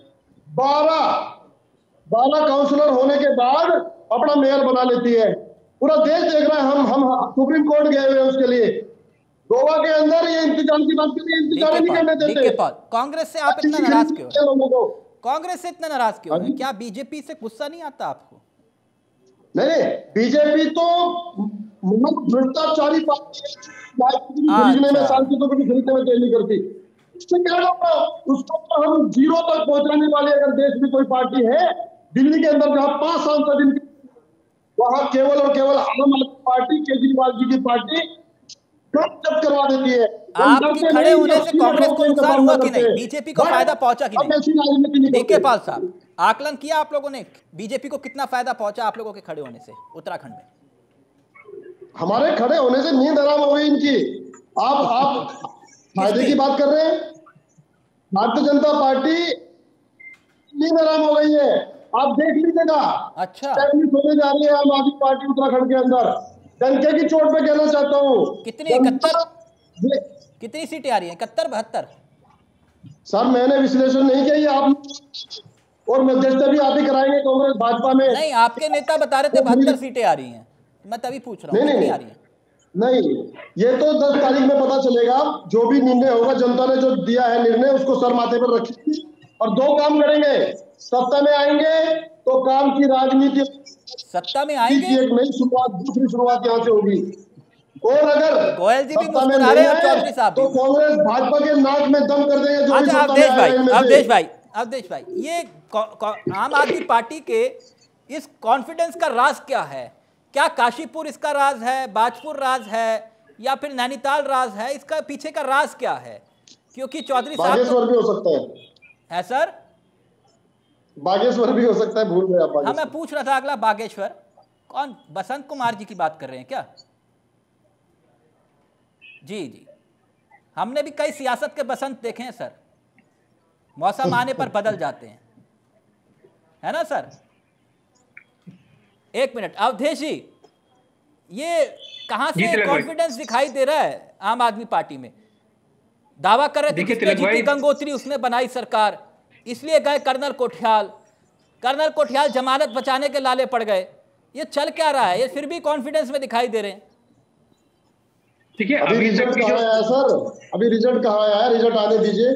12 काउंसलर होने के बाद अपना मेयर बना लेती है। पूरा देश देख रहा है। हम सुप्रीम कोर्ट गए हुए हैं उसके लिए। गोवा के अंदर ये इंतजाम की बात करिए, इंतजाम नहीं करने देते। कांग्रेस से आप इतना नाराज क्यों हैं? कांग्रेस से इतना नाराज क्यों हैं? क्या बीजेपी से गुस्सा नहीं आता आपको? नहीं, बीजेपी तो भ्रष्टाचारी पार्टी है, खरीदने में सांसदों को भी खरीदने में देर नहीं करती। उससे क्या होगा? उसको तो हम जीरो तक पहुंचाने वाले अगर देश में कोई पार्टी है, दिल्ली के अंदर जहां 5 सांसद इनके, वहां केवल और केवल आम आदमी पार्टी, केजरीवाल जी की पार्टी जब्त करवा देती है। आपके खड़े होने से कांग्रेस को नुकसान हुआ कि नहीं? बीजेपी को फायदा पहुंचा कि नहीं? डीके पॉल साहब, आकलन किया आप लोगों ने बीजेपी को कितना फायदा पहुंचा आप लोगों के खड़े होने से उत्तराखंड में? हमारे खड़े होने से नींद हराम हो गई इनकी। आप फायदे की बात कर रहे हैं। भारतीय जनता पार्टी नींद हराम हो गई है, आप देख लीजिएगा। अच्छा, होने जा रही है आम आदमी पार्टी उत्तराखंड के अंदर। डंके की चोट पे कहना चाहता हूँ। कितनी 71 कितनी सीटें आ रही हैं? 71-72? सर मैंने विश्लेषण नहीं किया, ये आप और मध्यस्थता भी आप ही कराएंगे कांग्रेस भाजपा में। नहीं, आपके नेता बता रहे थे 72 सीटें आ रही हैं, मैं तभी पूछ रहा हूँ कितनी आ रही हैं? नहीं, ये तो 10 तारीख में पता चलेगा। जो भी निर्णय होगा, जनता ने जो दिया है निर्णय, उसको सर माथे पर रखिए और 2 काम करेंगे। सत्ता में आएंगे तो काम की राजनीति, सत्ता में आएंगे एक नई शुरुआत, दूसरी शुरुआत यहाँ से होगी। और अगर गोयल जी भी मुस्कुरा रहे हैं, चौधरी साहब तो कांग्रेस भाजपा के नाक में दम कर देंगे। जो अवधेश भाई, ये आम आदमी पार्टी के इस कॉन्फिडेंस का राज क्या है क्या काशीपुर इसका राज है, बाजपुर राज है, या फिर नैनीताल राज है? इसका पीछे का राज क्या है? क्योंकि चौधरी साहब बागेश्वर भी हो सकता है सर, बागेश्वर भी हो सकता है, भूल गए आप। हाँ, मैं पूछ रहा था अगला बागेश्वर कौन, बसंत कुमार जी की बात कर रहे हैं क्या? जी जी, हमने भी कई सियासत के बसंत देखे हैं सर, मौसम आने पर बदल जाते हैं, है ना सर? एक मिनट अवधेश जी, ये कहां से कॉन्फिडेंस दिखाई दे रहा है आम आदमी पार्टी में? दावा कर रहे थे जिसने जीती गंगोत्री उसने बनाई सरकार, इसलिए गए कर्नल कोठियाल जमानत बचाने के लाले पड़ गए। ये चल क्या रहा है? ये फिर भी कॉन्फिडेंस में दिखाई दे रहे हैं। ठीक है, अभी रिजल्ट कहाँ आया है सर? अभी रिजल्ट कहाँ आया है? रिजल्ट आने दीजिए।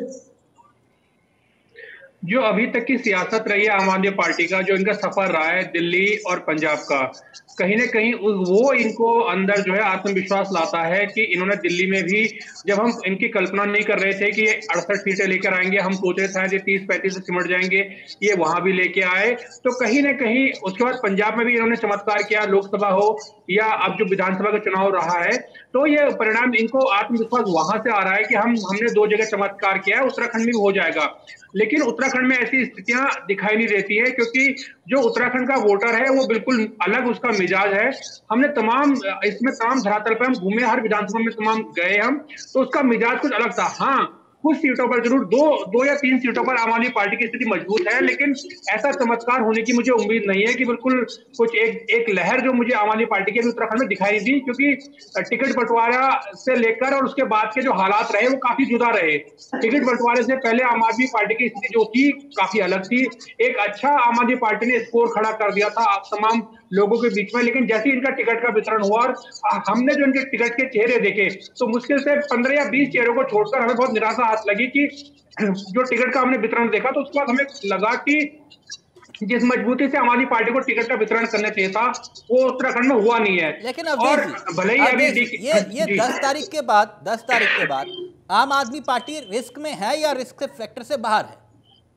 जो अभी तक की सियासत रही है आम आदमी पार्टी का, जो इनका सफर रहा है दिल्ली और पंजाब का, कहीं ना कहीं वो इनको अंदर जो है आत्मविश्वास लाता है कि इन्होंने दिल्ली में भी, जब हम इनकी कल्पना नहीं कर रहे थे कि ये 68 सीटें लेकर आएंगे, हम सोच रहे थे 30-35 से सिमट जाएंगे, ये वहां भी लेके आए। तो कहीं ना कहीं उसके बाद पंजाब में भी इन्होंने चमत्कार किया, लोकसभा हो या अब जो विधानसभा का चुनाव रहा है, तो ये परिणाम इनको आत्मविश्वास वहां से आ रहा है कि हमने 2 जगह चमत्कार किया है, उत्तराखंड में भी हो जाएगा। लेकिन उत्तराखंड में ऐसी स्थितियां दिखाई नहीं देती है, क्योंकि जो उत्तराखंड का वोटर है वो बिल्कुल अलग उसका मिजाज है। हमने तमाम धरातल पर हम घूमे, हर विधानसभा में तमाम गए हम, तो उसका मिजाज कुछ अलग था। हाँ, कुछ सीटों पर जरूर दो या 3 सीटों पर आम आदमी पार्टी की स्थिति मजबूत है, लेकिन ऐसा चमत्कार होने की मुझे उम्मीद नहीं है कि बिल्कुल कुछ एक लहर जो मुझे आम आदमी पार्टी के उत्तराखंड में दिखाई दी, क्योंकि टिकट बंटवारा से लेकर और उसके बाद के जो हालात रहे वो काफी जुदा रहे। टिकट बंटवारे से पहले आम आदमी पार्टी की स्थिति जो थी काफी अलग थी, एक अच्छा आम आदमी पार्टी ने स्कोर खड़ा कर दिया था आप तमाम लोगों के बीच में। लेकिन जैसे इनका टिकट का वितरण हुआ और हमने जो इनके टिकट के चेहरे देखे, तो मुश्किल से 15 या 20 चेहरों को छोड़कर हमें बहुत निराशा हाथ लगी कि जो टिकट का हमने वितरण देखा, तो उसके बाद हमें लगा कि जिस मजबूती से हमारी पार्टी को टिकट का वितरण करना चाहिए था वो उत्तराखंड में हुआ नहीं है। लेकिन और भले ही अभी ये 10 तारीख के बाद आम आदमी पार्टी रिस्क में है या रिस्क फैक्टर से बाहर है?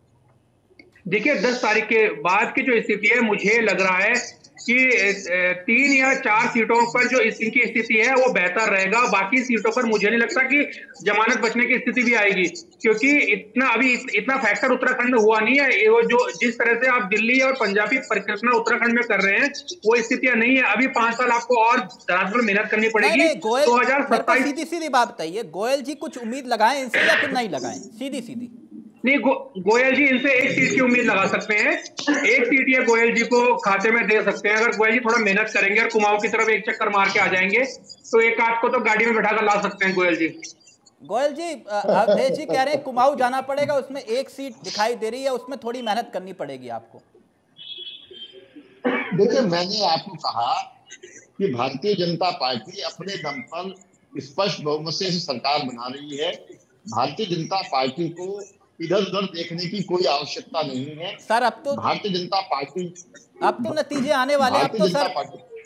देखिए, 10 तारीख के बाद की जो स्थिति है, मुझे लग रहा है कि 3 या 4 सीटों पर जो इनकी स्थिति है वो बेहतर रहेगा। बाकी सीटों पर मुझे नहीं लगता कि जमानत बचने की स्थिति भी आएगी, क्योंकि इतना फैक्टर उत्तराखंड में हुआ नहीं है। वो जो जिस तरह से आप दिल्ली और पंजाब की परिकल्पना उत्तराखंड में कर रहे हैं, वो स्थितियां नहीं है। अभी 5 साल आपको और धरातल मेहनत करनी पड़ेगी। 2027 सीधी बात बताइए, गोयल जी कुछ उम्मीद लगाएं इनसे या फिर नहीं लगाएं? सीधी नहीं, गोयल जी इनसे 1 सीट की उम्मीद लगा सकते हैं। 1 सीट ये गोयल जी को खाते में दे सकते हैं। अगर गोयल जी थोड़ा मेहनत करेंगे और कुमाऊं की तरफ एक चक्कर मार के आ जाएंगे, तो एक आध को तो गाड़ी में बैठाकर ला सकते हैं गोयल जी। अवधेश जी कह रहे हैं कुमाऊं जाना पड़ेगा, उसमें 1 सीट दिखाई दे रही है, उसमें थोड़ी मेहनत करनी पड़ेगी आपको। देखिए, मैंने आपको कहा कि भारतीय जनता पार्टी अपने दम पर स्पष्ट बहुमत से सरकार बना रही है। भारतीय जनता पार्टी को इधर उधर देखने की कोई आवश्यकता नहीं है सर। अब तो भारतीय जनता पार्टी, अब तो नतीजे आने वाले, अब तो सर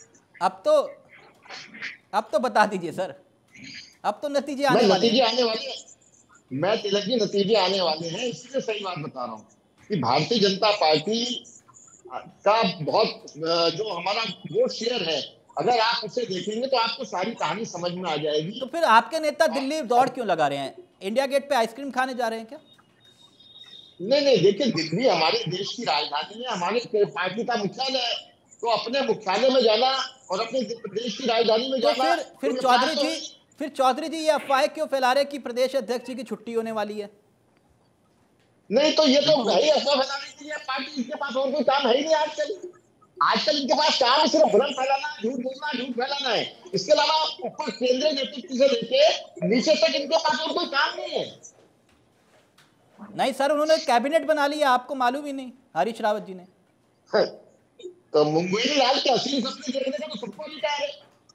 अब तो बता दीजिए सर, अब तो नतीजे आने वाले हैं। मैं तिलक जी, नतीजे आने वाले हैं, इसलिए सही बात बता रहा हूँ कि भारतीय जनता पार्टी का बहुत जो हमारा वोट शेयर है, अगर आप उसे देखेंगे तो आपको सारी कहानी समझ में आ जाएगी। तो फिर आपके नेता दिल्ली दौड़ क्यों लगा रहे हैं? इंडिया गेट पे आइसक्रीम खाने जा रहे हैं क्या? नहीं, देखिए, दिल्ली हमारे देश की राजधानी है, हमारे पार्टी का मुख्यालय है, तो अपने मुख्यालय में जाना और अपने देश की राजधानी में जाना। फिर चौधरी जी ये अफवाह क्यों फैला रहे कि प्रदेश अध्यक्ष जी की छुट्टी होने वाली है? नहीं, तो ये तो भाई अफवाह फैलाने के लिए पार्टी, इसके पास और कोई काम है ही नहीं। आजकल इनके पास काम सिर्फ भ्रम फैलाना, झूठ बोलना, झूठ फैलाना है। इसके अलावा ऊपर केंद्रीय नेतृत्व से लेके नीचे तक इनके पास और कोई काम नहीं है। नहीं सर, उन्होंने कैबिनेट बना लिया, आपको मालूम ही नहीं, हरीश रावत जी ने। तो मुंगेरी लाल के हसीन सपने देखने का तो सबको अधिकार है।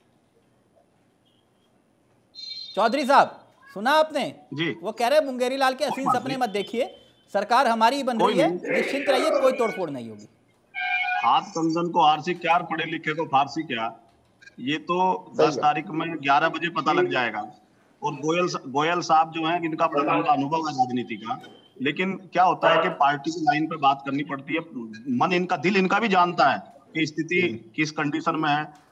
चौधरी साहब, सुना आपने जी? वो कह रहे मुंगेरी लाल के हसीन सपने मत देखिए, सरकार हमारी ही बन रही है, निश्चिंत रहिए, कोई तोड़फोड़ नहीं होगी। हाथ कंगन को आरसी क्या, पढ़े लिखे को फारसी क्या, ये तो 10 तारीख में 11 बजे पता लग जाएगा। और गोयल साहब जो हैं, इनका अनुभव है राजनीति का, लेकिन क्या होता है कि पार्टी की लाइन पे बात करनी पड़ती है। मन इनका, दिल इनका भी जानता है कि स्थिति किस कंडीशन में है।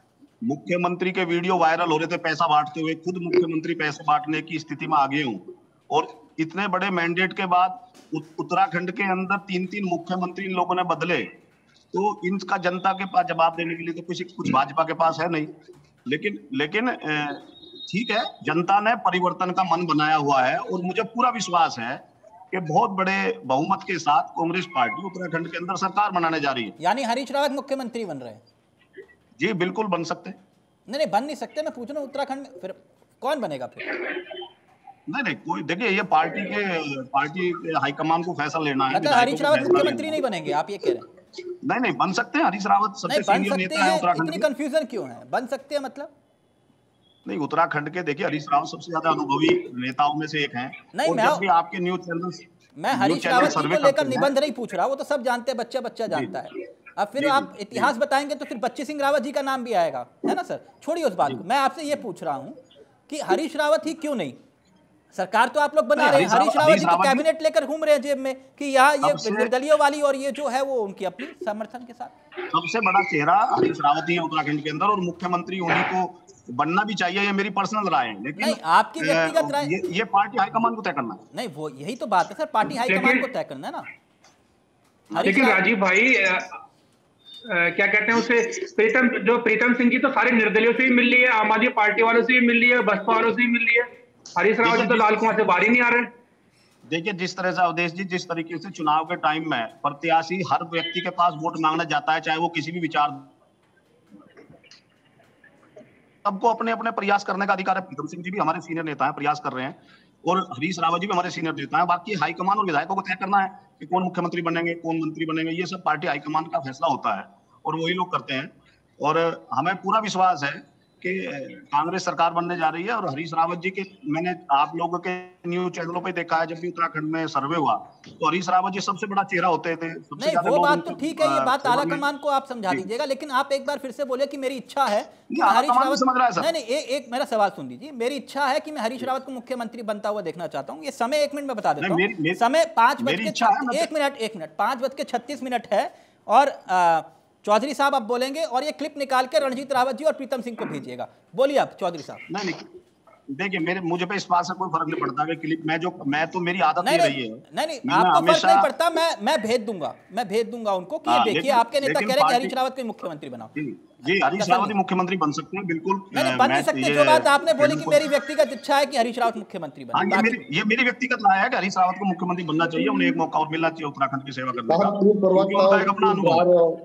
मुख्यमंत्री के वीडियो वायरल हो रहे थे पैसा बांटते हुए, खुद मुख्यमंत्री पैसे बांटने की स्थिति में आ गए हूँ, और इतने बड़े मैंडेट के बाद उत्तराखंड के अंदर 3-3 मुख्यमंत्री इन लोगों ने बदले, तो इनका जनता के पास जवाब देने के लिए तो कुछ भाजपा के पास है नहीं। लेकिन ठीक है, जनता ने परिवर्तन का मन बनाया हुआ है और मुझे पूरा विश्वास है कि बहुत बड़े बहुमत के साथ कांग्रेस पार्टी उत्तराखंड के अंदर सरकार बनाने जा रही है। यानी हरीश रावत मुख्यमंत्री बन रहे हैं? जी बिल्कुल बन सकते हैं। नहीं बन नहीं सकते, मैं पूछ रहा हूँ उत्तराखंड में फिर कौन बनेगा फिर? नहीं कोई, देखिए ये पार्टी के हाईकमान को फैसला लेना है। मतलब हरीश रावत मुख्यमंत्री नहीं बनेंगे आप ये कह रहे हैं? नहीं बन सकते हैं, हरीश रावत सबसे सीनियर नेता है उत्तराखंड। इतनी कंफ्यूजन क्यों है? बन सकते हैं मतलब? नहीं, उत्तराखंड के देखिए हरीश रावत सबसे ज्यादा अनुभवी नेताओं में से एक हैं। नहीं, जब भी आपके न्यूज चैनल, मैं हरीश रावत को लेकर निबंध नहीं पूछ रहा, वो तो सब जानते हैं, बच्चा जानता है। अब फिर आप इतिहास बताएंगे तो फिर बच्ची सिंह रावत जी का नाम भी आएगा, है ना सर? छोड़िए उस बात को, मैं आपसे ये पूछ रहा हूँ कि हरीश रावत ही क्यों नहीं? सरकार तो आप लोग बना रहे हैं, हरीश रावत जी तो कैबिनेट लेकर घूम रहे हैं जेब में कि यहाँ ये निर्दलीय वाली और ये जो है वो उनकी अपनी समर्थन के साथ। सबसे बड़ा चेहरा हरीश रावत ही है उत्तराखंड के अंदर, और मुख्यमंत्री उन्हीं को बनना भी चाहिए, ये मेरी पर्सनल राय है। लेकिन नहीं, आपकी व्यक्तिगत राय, ये पार्टी हाईकमान को तय करना है। नहीं, वो यही तो बात है सर, पार्टी हाईकमान को तय करना है ना। लेकिन राजीव भाई क्या कहते हैं उसे, प्रीतम सिंह जी तो सारे निर्दलियों से ही मिल रही है, आम आदमी पार्टी वालों से भी मिल रही है, बसपा वालों से भी मिल रही है। हरीश रावत जी तो लाल कुआं से बाहर ही नहीं आ रहे। देखिए जिस तरह से अवधेश जी, जिस तरीके से चुनाव के टाइम में प्रत्याशी हर व्यक्ति के पास वोट मांगने जाता है, चाहे वो किसी भी विचार, सबको अपने अपने प्रयास करने का अधिकार है। प्रीतम सिंह जी भी हमारे सीनियर नेता हैं, प्रयास कर रहे हैं, और हरीश रावत जी भी हमारे सीनियर नेता हैं। बाकी हाईकमान और विधायकों को तय करना है कि कौन मुख्यमंत्री बनेंगे, कौन मंत्री बनेंगे, ये सब पार्टी हाईकमान का फैसला होता है और वही लोग करते हैं। और हमें पूरा विश्वास है कि कांग्रेस सरकार बनने जा रही है। और हरीश रावत जी के, मैंने आप लोगों के न्यूज चैनलों पे देखा है, जब भी उत्तराखंड में सर्वे हुआ तो हरीश रावत जी सबसे बड़ा चेहरा होते थे। नहीं, वो बात तो ठीक है, ये बात आला कमान को आप समझा दीजिएगा, लेकिन आप एक बार फिर से बोले कि मेरी इच्छा है कि हरीश रावत, समझ रहा है सर। नहीं एक मेरा सवाल सुन लीजिए, मेरी इच्छा है कि मैं हरीश रावत को मुख्यमंत्री बनता हुआ देखना चाहता हूँ। ये समय 1 मिनट में बता देता हूँ, समय 5:36 है और चौधरी साहब आप बोलेंगे और ये क्लिप निकाल के रणजीत रावत जी और प्रीतम सिंह को भेजिएगा। बोलिए आप चौधरी साहब। नहीं देखिए, मुझे पे इस बात से कोई फर्क नहीं पड़ता कि क्लिप मैं तो मेरी आदत नहीं रही है। नहीं आपको फर्क नहीं पड़ता, मैं भेज दूंगा उनको कि ये देखिए आपके नेता कह रहे हैं कि हरीश रावत को मुख्यमंत्री बनाओ। जी हरीश रावत ही मुख्यमंत्री बन सकते हैं, बिल्कुल। नहीं बन नहीं सकते, जो बात आपने बोली कि मेरी व्यक्तिगत इच्छा है कि हरीश रावत मुख्यमंत्री बने, ये मेरी व्यक्तिगत राय है कि हरीश रावत को मुख्यमंत्री बनना चाहिए। उन्हें एक मौका और मिलना चाहिए उत्तराखंड की सेवा करने का, अपना अनुभव,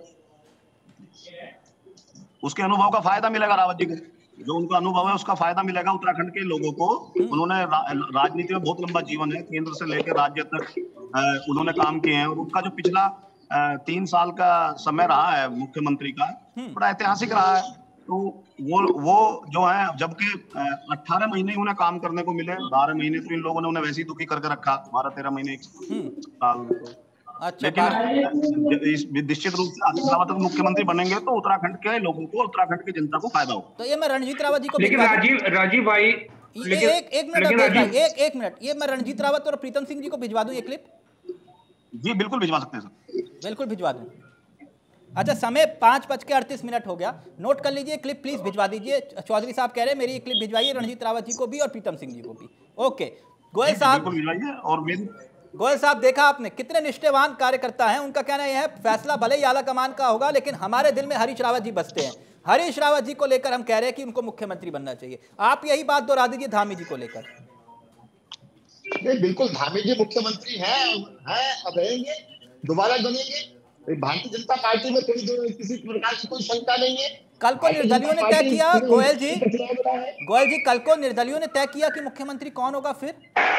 उसके अनुभव का फायदा मिलेगा रावत जी को, जो उनका अनुभव है उसका फायदा मिलेगा उत्तराखंड के लोगों को। उन्होंने राजनीति में बहुत लंबा जीवन है, केंद्र से लेकर राज्य तक उन्होंने काम किए हैं, और उनका जो पिछला 3 साल का समय रहा है मुख्यमंत्री का, बड़ा ऐतिहासिक रहा है। तो वो जो है, जबकि 18 महीने उन्हें काम करने को मिले, 12 महीने तो इन लोगों ने उन्हें वैसे ही दुखी करके रखा, 12-13 महीने 1 साल। अच्छा, लेकिन निश्चित रूप से हरीश रावत मुख्यमंत्री बनेंगे तो उत्तराखंड के लोगों को, उत्तराखंड की जनता को फायदा होगा। तो ये मैं रणजीत रावत जी को, लेकिन राजीव भाई एक मिनट, ये मैं रणजीत रावत और प्रीतम सिंह जी को भिजवा दूं ये क्लिप? जी बिल्कुल भिजवा सकते हैं सर, बिल्कुल भिजवा दूं। अच्छा, समय 5:38 हो गया, नोट कर लीजिए, क्लिप प्लीज भिजवा दीजिए। चौधरी साहब कह रहे हैं मेरी ये क्लिप भिजवाइए रणजीत रावत जी को भी और प्रीतम सिंह जी को भी। ओके गोयल साहब, बिल्कुल भिजवाइए। और मेरी गोयल साहब, देखा आपने कितने निष्ठावान कार्यकर्ता हैं, उनका कहना यह है फैसला भले ही आला कमान का होगा लेकिन हमारे दिल में हरीश रावत जी बसते हैं। हरीश रावत जी को लेकर हम कह रहे हैं कि उनको मुख्यमंत्री बनना चाहिए। आप यही बात दोहरा दीजिए धामी जी को लेकर। बिल्कुल, धामी जी मुख्यमंत्री हैं, अब रहेंगे, दोबारा बनेंगे। भारतीय जनता पार्टी में किसी प्रकार की कोई शंका नहीं है। कल को निर्दलियों ने तय किया, गोयल जी कल को निर्दलियों ने तय किया कि मुख्यमंत्री कौन होगा फिर?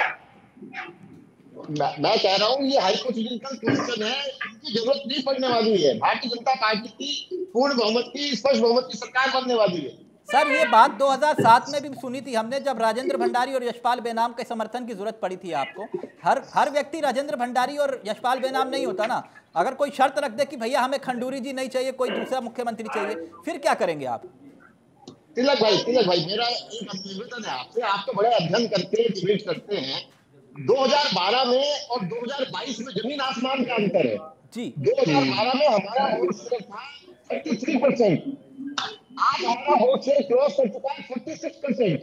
मैं कह रहा हूँ ये हाइपोथेटिकल क्वेश्चन है, इसकी जरूरत नहीं पड़ने वाली है। भारतीय जनता पार्टी की पूर्ण बहुमत की, स्पष्ट बहुमत की सरकार बनने वाली है। सर ये बात 2007 में भी सुनी थी हमने, जब राजेंद्र भंडारी और यशपाल बेनाम के समर्थन की जरूरत पड़ी थी आपको। हर व्यक्ति राजेंद्र भंडारी और यशपाल बेनाम नहीं होता ना। अगर कोई शर्त रख दे कि भैया हमें खंडूरी जी नहीं चाहिए, कोई दूसरा मुख्यमंत्री चाहिए, फिर क्या करेंगे आप? तिलक भाई मेरा एक निवेदन है आपसे, आप तो बड़े अध्ययन करते हैं, डिबेट करते हैं। 2012 में और 2022 में जमीन आसमान का अंतर है जी। 2012 में हमारा वोट शेयर था 33%, आज हमारा वोट शेयर क्रॉस कर चुका है 46%।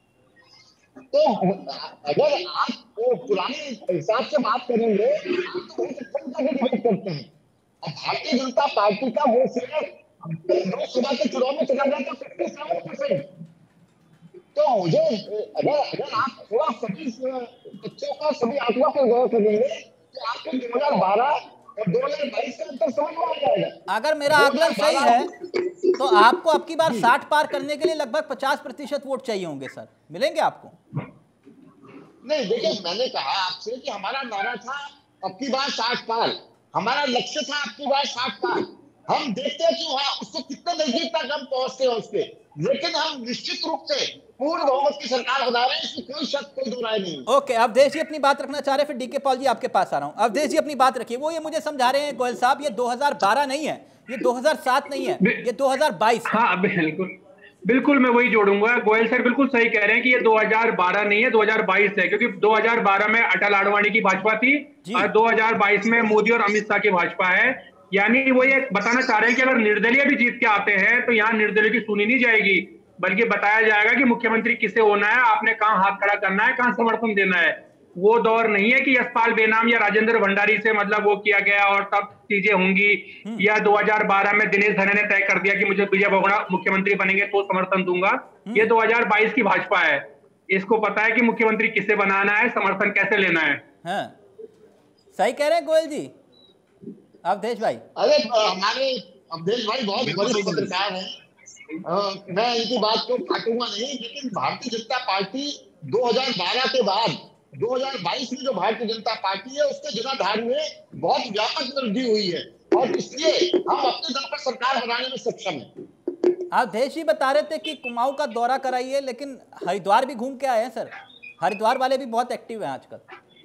तो अगर आप पुराने हिसाब से बात करेंगे तो बहुत अच्छा डिबेट करते हैं। अब भारतीय जनता पार्टी का वोट शेयर लोकसभा के चुनाव में चला गया था 57%। तो मुझे अगर आप थोड़ा सभी बच्चों का सभी आंकड़ों पर गौर करेंगे तो आपको 2012 और 2022 का अंतर समझ में आ जाएगा। अगर मेरा आकलन सही है तो आपको अब की बार 60 पार करने के लिए लगभग 50% वोट चाहिए होंगे सर, मिलेंगे आपको? नहीं, देखिए मैंने कहा आपसे कि हमारा नारा था अब की बार 60 पार, हमारा लक्ष्य था अब की बार 60 पार। हम देखते हैं कि वहां उसको कितने नजदीक तक हम पहुंचते हैं उसके, लेकिन हम निश्चित रूप से पूर्ण बहुमत की सरकार बना रहे हैं, इसमें कोई शक कोई दो राय नहीं। ओके, अवधेश जी अपनी बात रखना चाह रहे हैं, फिर डीके पॉल जी आपके पास आ रहा हूं। अवधेश जी अपनी बात रखिए। वो ये मुझे समझा रहे हैं गोयल साहब, ये 2012 नहीं है, ये 2007 नहीं है, ये 2022। हाँ बिल्कुल बिल्कुल, मैं वही जोड़ूंगा। गोयल सर बिल्कुल सही कह रहे हैं कि ये 2012 नहीं है, 2022 है, क्योंकि 2012 में अटल आडवाणी की भाजपा थी और 2022 में मोदी और अमित शाह की भाजपा है। यानी वो ये बताना चाह रहे हैं कि अगर निर्दलीय भी जीत के आते हैं तो यहाँ निर्दलीय की सुनी नहीं जाएगी, बल्कि बताया जाएगा कि मुख्यमंत्री किसे होना है, आपने कहाँ हाथ खड़ा करना है, कहाँ समर्थन देना है। वो दौर नहीं है कि यशपाल बेनाम या राजेंद्र भंडारी से मतलब वो किया गया और तब चीजें होंगी, या 2012 में दिनेश धने ने तय कर दिया कि मुझे विजय बहुगुणा मुख्यमंत्री बनेंगे तो समर्थन दूंगा। ये 2022 की भाजपा है, इसको पता है कि मुख्यमंत्री किसे बनाना है, समर्थन कैसे लेना है। हाँ, सही कह रहे हैं गोयल जी। अवधेश भाई, अरे हमारे अवधेश भाई बहुत बड़े पत्रकार हैं, मैं इनकी बात को काटूंगा नहीं, लेकिन भारतीय जनता पार्टी 2012 के बाद 2022 में जो भारतीय जनता पार्टी है उसके जनाधार में बहुत व्यापक वृद्धि हुई है और इसलिए हम अपने दम पर सरकार बनाने में सक्षम हैं। अवधेश जी बता रहे थे कि कुमाऊं का दौरा कराइए, लेकिन हरिद्वार भी घूम के आए हैं सर। हरिद्वार वाले भी बहुत एक्टिव हैं आजकल।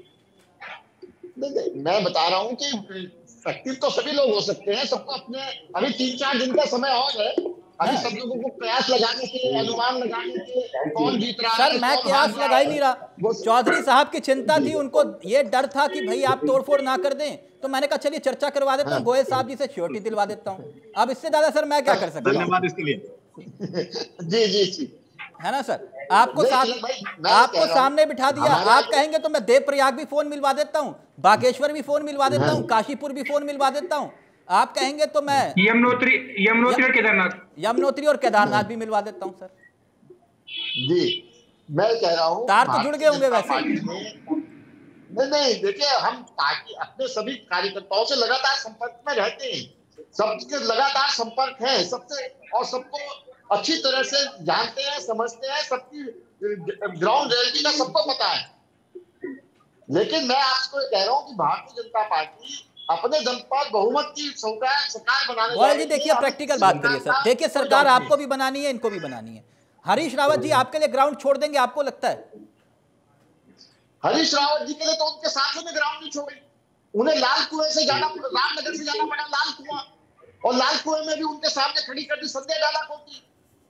मैं बता रहा हूँ कि एक्टिव तो सभी लोग हो सकते हैं, सबको अपने अभी 3-4 दिन का समय और है, अभी सब लोगों को प्रयास लगाने के, अनुमान लगाने के, कौन जीत रहा है। सर मैं प्रयास लगा ही नहीं रहा। चौधरी साहब की चिंता थी, उनको ये डर था कि भाई आप तोड़फोड़ ना कर दें, तो मैंने कहा चलिए चर्चा करवा देता हूँ, गोयल साहब जी से श्योरिटी दिलवा देता हूँ। अब इससे ज्यादा सर मैं क्या कर सकता हूँ? धन्यवाद इसके लिए। जी है ना सर, आपको सामने बिठा दिया। आप कहेंगे तो मैं देवप्रयाग भी फोन मिलवा देता हूँ, बागेश्वर भी फोन मिलवा देता हूँ, काशीपुर भी फोन मिलवा देता हूँ। आप कहेंगे तो मैं यमुनोत्री और केदारनाथ भी मिलवा देता हूँ सर। जी मैं कह रहा हूँ तार तो जुड़ गए होंगे वैसे। नहीं, देखिए हम पार्टी अपने सभी कार्यकर्ताओं से लगातार संपर्क में रहते हैं, सबके लगातार संपर्क है सबसे, और सबको अच्छी तरह से जानते हैं, समझते हैं, सबकी ग्राउंड रियलिटी का सबको पता है। लेकिन मैं आपको कह रहा हूँ कि भारतीय जनता पार्टी अपने दम पर बहुमत की सरकार बनाने गोयल जी देखिए प्रैक्टिकल बात करिए सर। देखिए सरकार आपको भी बनानी है, इनको भी बनानी है। हरीश रावत जी आपके लिए ग्राउंड छोड़ देंगे आपको लगता है? हरीश रावत जी के लिए तो उनके साथ में ग्राउंड नहीं छोड़ी, उन्हें लाल कुएं से जाना, रामनगर से जाना पड़ा लाल कुआं, और लाल कुएं में भी उनके सामने खड़ी कर दी संजय डाला होती।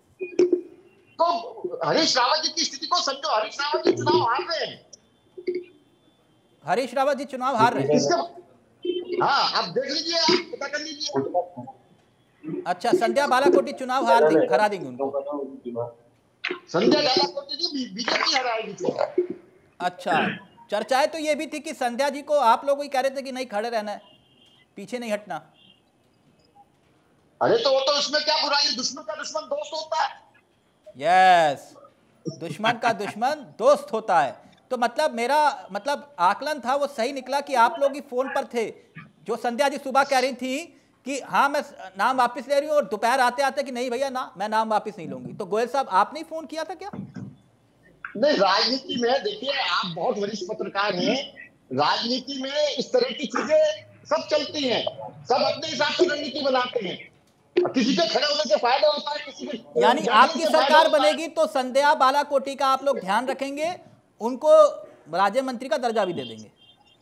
तो हरीश रावत जी की स्थिति को समझो, हरीश रावत जी चुनाव हार रहे हैं। हरीश रावत जी चुनाव हार रहे हैं, हाँ आप देख लीजिए, आप पता कर लीजिए। अच्छा, संध्या बालाकोटी चुनाव हरा देंगे उनको। संध्या बालाकोटी जी बीजेपी हराएगी। अच्छा, चर्चाएं तो ये भी थी कि संध्या जी को आप लोग ही कह रहे थे कि नहीं खड़े रहना है, पीछे नहीं हटना। अरे तो वो तो उसमें क्या बुराई है, दुश्मन का दुश्मन दोस्त होता है। यस, दुश्मन का दुश्मन दोस्त होता है। तो मतलब मेरा आकलन था वो सही निकला कि आप लोग ही फोन पर थे। जो संध्या जी सुबह कह रही थी कि हाँ मैं नाम वापस ले रही हूँ, और दोपहर आते आते कि नहीं भैया ना मैं नाम वापस नहीं लूंगी, तो गोयल साहब आपने ही फोन किया था क्या? नहीं, राजनीति में देखिए आप बहुत वरिष्ठ पत्रकार हैं, राजनीति में इस तरह की चीजें सब चलती हैं, सब अपने हिसाब से रणनीति बनाते हैं, किसी के खड़े होने से फायदा होता है, किसी के। यानी आपकी सरकार बनेगी तो संध्या बालाकोटी का आप लोग ध्यान रखेंगे, उनको राज्य मंत्री का दर्जा भी दे देंगे?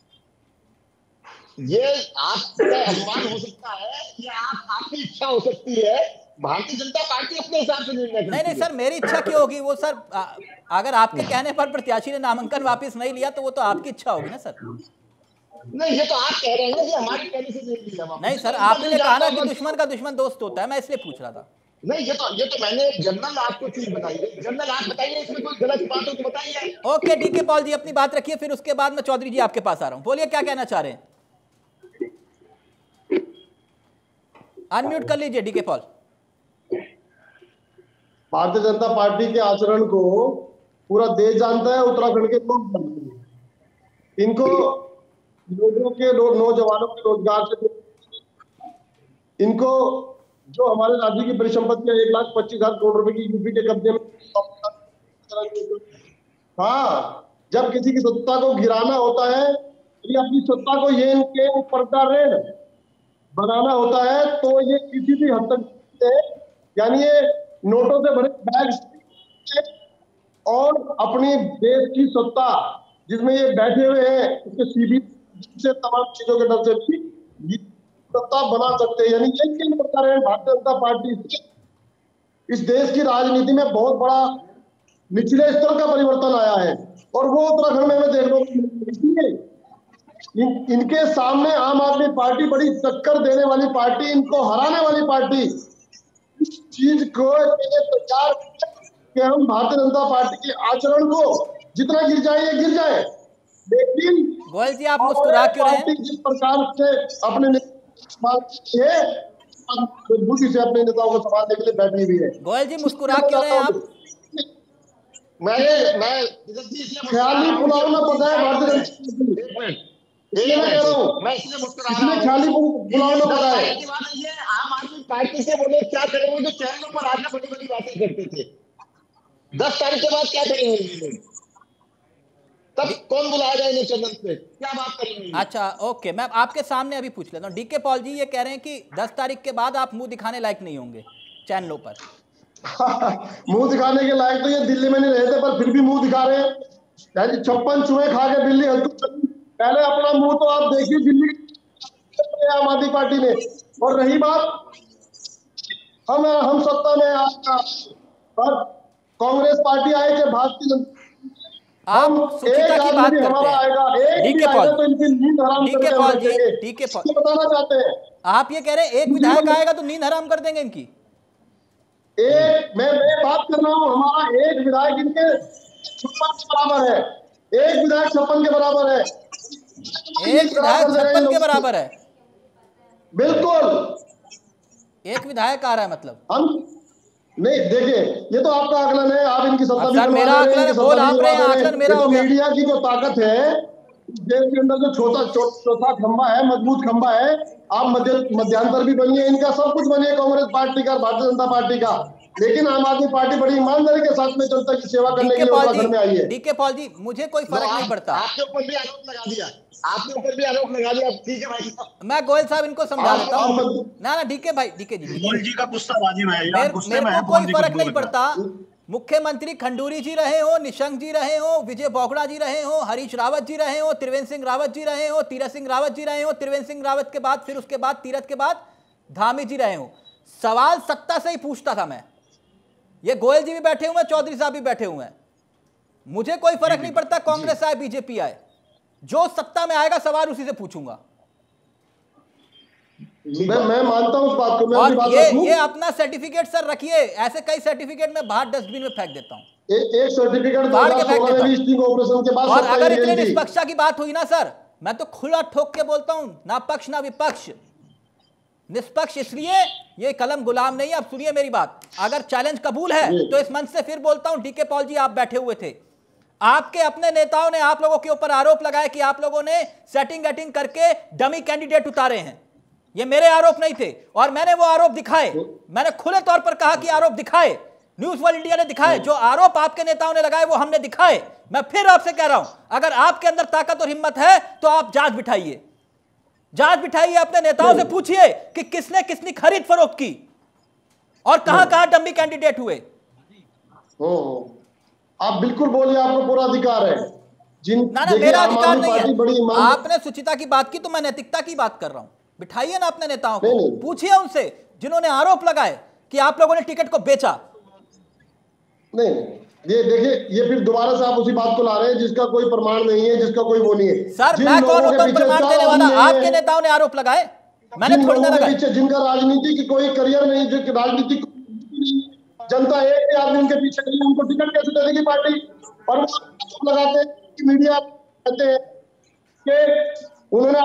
ये आपका अनुमान हो सकता है, ये आपकी इच्छा हो सकती है, भारतीय जनता पार्टी अपने हिसाब से निर्णय करती है। नहीं सर, मेरी इच्छा क्यों होगी? वो सर अगर आपके कहने पर प्रत्याशी ने नामांकन वापस नहीं लिया तो वो तो आपकी इच्छा होगी ना सर। नहीं, ये तो आप कह रहे हैं कि हमारे कहने से नहीं लिया। नहीं सर, आपने कहा ना कि दुश्मन का दुश्मन दोस्त होता है, मैं इसलिए पूछ रहा था। नहीं, ये तो मैंने जनरल आपको चीज बताई है। जनरल आप बताइए, इसमें कोई गलत बात हो तो बताइए। ओके डीके पॉल जी अपनी बात रखिए, फिर उसके बाद मैं चौधरी जी आपके पास आ रहा हूं। बोलिए क्या कहना चाह रहे हैं, अनम्यूट कर लीजिए DK Paul. Bharatiya Janata party के आचरण को पूरा देश जानता है, उत्तराखंड के लोग जानते हैं। इनको लोगों के नौजवानों के रोजगार से, इनको जो हमारे राज्य की परिसंपत्ति है 1,25,000 करोड़ रुपए की यूपी के कब्जे में, हाँ, जब किसी की सत्ता को गिराना होता है, ये अपनी सत्ता को ये इनके ऊपर का ऋण बनाना होता है, तो ये किसी भी हद तक है। यानी ये नोटों से भरे बैग और अपनी देश की सत्ता जिसमें ये बैठे हुए हैं उसके सीबी से तमाम चीजों के डर से भी सत्ता बना सकते हैं। यानी ये किन प्रकार है भारतीय जनता पार्टी इस देश की राजनीति में बहुत बड़ा निचले स्तर का परिवर्तन आया है, और वो उत्तराखंड में हमें देखने को मिलती है। इनके सामने आम आदमी पार्टी बड़ी टक्कर देने वाली पार्टी, इनको हराने वाली पार्टी, इस चीज को तैयार कि हम भारतीय जनता पार्टी के आचरण को जितना गिर जाए गिर जाए, लेकिन गोयल जी आप मुस्कुरा क्यों रहे हैं? जिस प्रकार से अपने बुद्धि से अपने नेताओं को संभालने के लिए बैठी हुई है। गोयल जी मुस्कुरा क्यों रहे हैं आप? मैं ख्याली पुलाव पता है भारतीय जनता, मैं इसलिए मुस्कुरा रहा हूं, ख्याली पुलाव न पता है। आम आदमी पार्टी से बोले क्या करेंगे, जो चैनलों पर आकर बड़ी बड़ी बातें करते थे, 10 तारीख के बाद क्या करेंगे, तब कौन बुलाया जाए इन्हें चैनल पे, क्या बात करेंगे? अच्छा ओके, मैं आपके सामने अभी पूछ लेता हूँ। डीके पॉल जी ये कह रहे हैं कि 10 तारीख के बाद आप मुंह दिखाने लायक नहीं होंगे चैनलों पर। मुंह दिखाने के लायक तो ये दिल्ली में नहीं रहे थे, पर फिर भी मुंह दिखा रहे हैं। 56 चूहे खा के बिल्ली पहले अपना मुंह तो आप देखिए दिल्ली आम आदमी पार्टी ने। और रही बात हम सत्ता में पर कांग्रेस पार्टी आए थे, भारतीय जनता आप सुचिता की बात करते हैं। डीके पॉल तो इनकी नींद हराम डीके पॉल जी डीके पॉल बताना चाहते हैं आप ये कह रहे हैं एक विधायक आएगा तो नींद हराम कर देंगे इनकी? मैं बात कर रहा हूँ, हमारा एक विधायक इनके 56 के बराबर है, एक विधायक 56 के बराबर है, एक विधायक 56 के बराबर है। बिल्कुल एक विधायक आ रहा है मतलब हम नहीं। देखिए ये तो आपका आकलन है, आप इनकी सत्ता सर मेरा आकलन बोल आप रहे हैं, आकलन मेरा हो गया। मीडिया की जो ताकत है देश के अंदर, जो चौथा खंबा है, मजबूत खंबा है, आप मध्यांतर भी बनिए, इनका सब कुछ बनिए, कांग्रेस पार्टी का, भारतीय जनता पार्टी का, लेकिन आम आदमी पार्टी बड़ी ईमानदारी के साथ में जनता की सेवा करने के लिए उत्तराखंड में आई है। डीके पॉल जी मुझे कोई फर्क नहीं पड़ता, आपके ऊपर भी आरोप लगा दिया, आपके ऊपर भी आरोप लगा दिया। ठीक है भाई, मैं गोयल साहब इनको समझा देता हूँ ना डीके भाई, डीके जी गोयल जी का गुस्साबाजी में है यार, गुस्से में है, कोई फर्क नहीं पड़ता। मुख्यमंत्री खंडूरी जी रहे हो, निशंक जी रहे हो, विजय बोगड़ा जी रहे हो, हरीश रावत जी रहे हो, त्रिवेंद्र सिंह रावत जी रहे हो, तीरथ सिंह रावत जी रहे हो, त्रिवेंद्र सिंह रावत के बाद फिर उसके बाद तीरथ के बाद धामी जी रहे हो। सवाल सत्ता से ही पूछता था मैं। ये गोयल जी भी बैठे हुए हैं, चौधरी साहब भी बैठे हुए हैं, मुझे कोई फर्क नहीं पड़ता कांग्रेस आए बीजेपी आए, जो सत्ता में आएगा सवाल उसी से पूछूंगा। मैं मानता हूं उस बात को। मैं और ये अपना सर्टिफिकेट सर रखिए, ऐसे कई सर्टिफिकेट मैं बाहर डस्टबिन में फेंक देता हूं। एक सर्टिफिकेट बाहर के फेंक देता ऑपरेशन के बाद। और अगर इतने निष्पक्षता की बात हुई ना सर, मैं तो खुला ठोक के बोलता हूं, ना पक्ष ना विपक्ष, निष्पक्ष। इसलिए ये कलम गुलाम नहीं है। अब सुनिए मेरी बात, अगर चैलेंज कबूल है तो इस मंच से फिर बोलता हूं, डीके पॉल जी आप बैठे हुए थे, आपके अपने नेताओं ने आप लोगों के ऊपर आरोप लगाया कि आप लोगों ने सेटिंग वेटिंग करके डमी कैंडिडेट उतारे हैं। ये मेरे आरोप नहीं थे और मैंने वो आरोप दिखाए, मैंने खुले तौर पर कहा कि आरोप दिखाए, न्यूज वर्ल्ड इंडिया ने दिखाए, जो आरोप आपके नेताओं ने लगाए वो हमने दिखाए। मैं फिर आपसे कह रहा हूं, अगर आपके अंदर ताकत और हिम्मत है तो आप जांच बिठाइए, जांच बिठाइए, अपने नेताओं से पूछिए कि किसने किसने खरीद फरोख्त की और कहां कहां डमी कैंडिडेट हुए। आप बिल्कुल बोलिए, आपको पूरा अधिकार है। ना मेरा अधिकार नहीं है। आपने सुचिता की बात की तो मैं नैतिकता की बात कर रहा हूं। बिठाइए ना अपने नेताओं को, पूछिए उनसे जिन्होंने आरोप लगाए कि आप लोगों ने टिकट को बेचा। नहीं ये देखिए, ये फिर दोबारा से आप उसी बात को ला रहे हैं जिसका कोई प्रमाण नहीं है, जिसका कोई वो नहीं है। सर मैं कौन होता हूं प्रमाण देने वाला? आपके नेताओं ने आरोप लगाए, मैंने थोड़ी ना लगाए। जिनका राजनीति की कोई करियर नहीं, जो राजनीतिक जनता एक आदमी उनके पीछे नहीं, उनको टिकट कैसे दे देगी पार्टी? और वो लगाते हैं कि मीडिया कहते हैं कि उन्होंने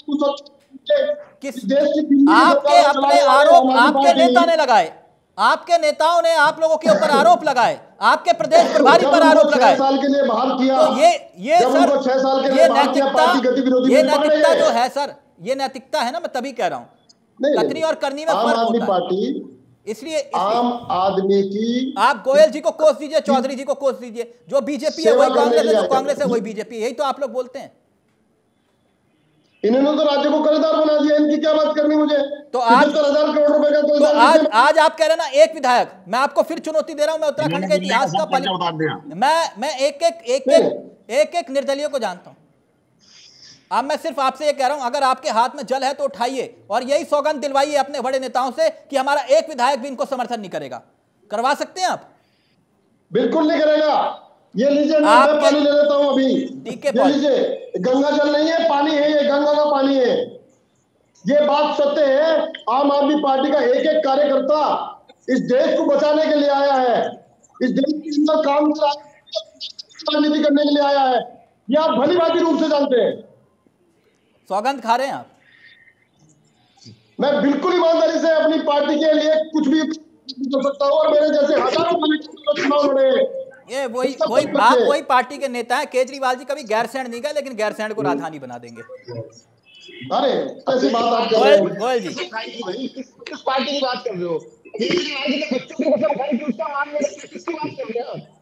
आपके अपने आरोप आपके नेता ने लगाए, आपके नेताओं ने आप लोगों के ऊपर आरोप लगाए, आपके प्रदेश प्रभारी पर आरोप लगाए। 6 साल के लिए बहाल किया, तो ये सर 6 साल के ये लिए बहाल किया, पार्टी गतिविधि ये नैतिकता जो है सर, ये नैतिकता है ना, मैं तभी कह रहा हूं कथनी और करनी में फर्क होता है। पार्टी इसलिए आम आदमी की, आप गोयल जी को कोस दीजिए, चौधरी जी को कोस दीजिए, जो बीजेपी है वही कांग्रेस है, जो कांग्रेस है वही बीजेपी है, यही तो आप लोग बोलते हैं। इन्होंने तो राज्य को कर्जदार बना दिया, इनकी क्या बात करनी मुझे? तो आज 75,000 करोड़ रुपए का तो आज आप कह रहे हैं ना एक विधायक, मैं आपको फिर चुनौती दे रहा हूं, मैं उत्तराखंड के इतिहास का मैं एक निर्दलीय को जानता हूं। अब मैं सिर्फ आपसे ये कह रहा हूं, अगर आपके हाथ में जल है तो उठाइए और यही सौगंध दिलवाइए अपने बड़े नेताओं से कि हमारा एक विधायक भी इनको समर्थन नहीं करेगा। करवा सकते हैं आप? बिल्कुल नहीं करेगा। ये लीजिए, मैं पानी ले लेता हूं अभी, ये लीजिए, गंगा जल नहीं है, पानी है, ये गंगा का पानी है। ये बात सत्य है। आम आदमी पार्टी का एक एक कार्यकर्ता इस देश को बचाने के लिए आया है, इस देश के अंदर काम राजनीति करने के लिए आया है, ये आप भली भांति रूप से जानते हैं। सौगंध खा रहे हैं आप? मैं बिल्कुल ईमानदारी से अपनी पार्टी के लिए कुछ भी कर सकता हूँ, और मेरे जैसे हजारों चुनाव लड़े। ये वही पार्टी के नेता है। केजरीवाल जी कभी गैरसैंण नहीं गए, लेकिन गैरसैंण को राजधानी बना देंगे। अरे ऐसी बात आप कर रहे हो? गोयल जी किस पार्टी की बात कर रहे हो? केजरीवाल जी ने बच्चों को कसम खाई कि उसका मान नहीं रखा, किसकी बात कर रहे हो?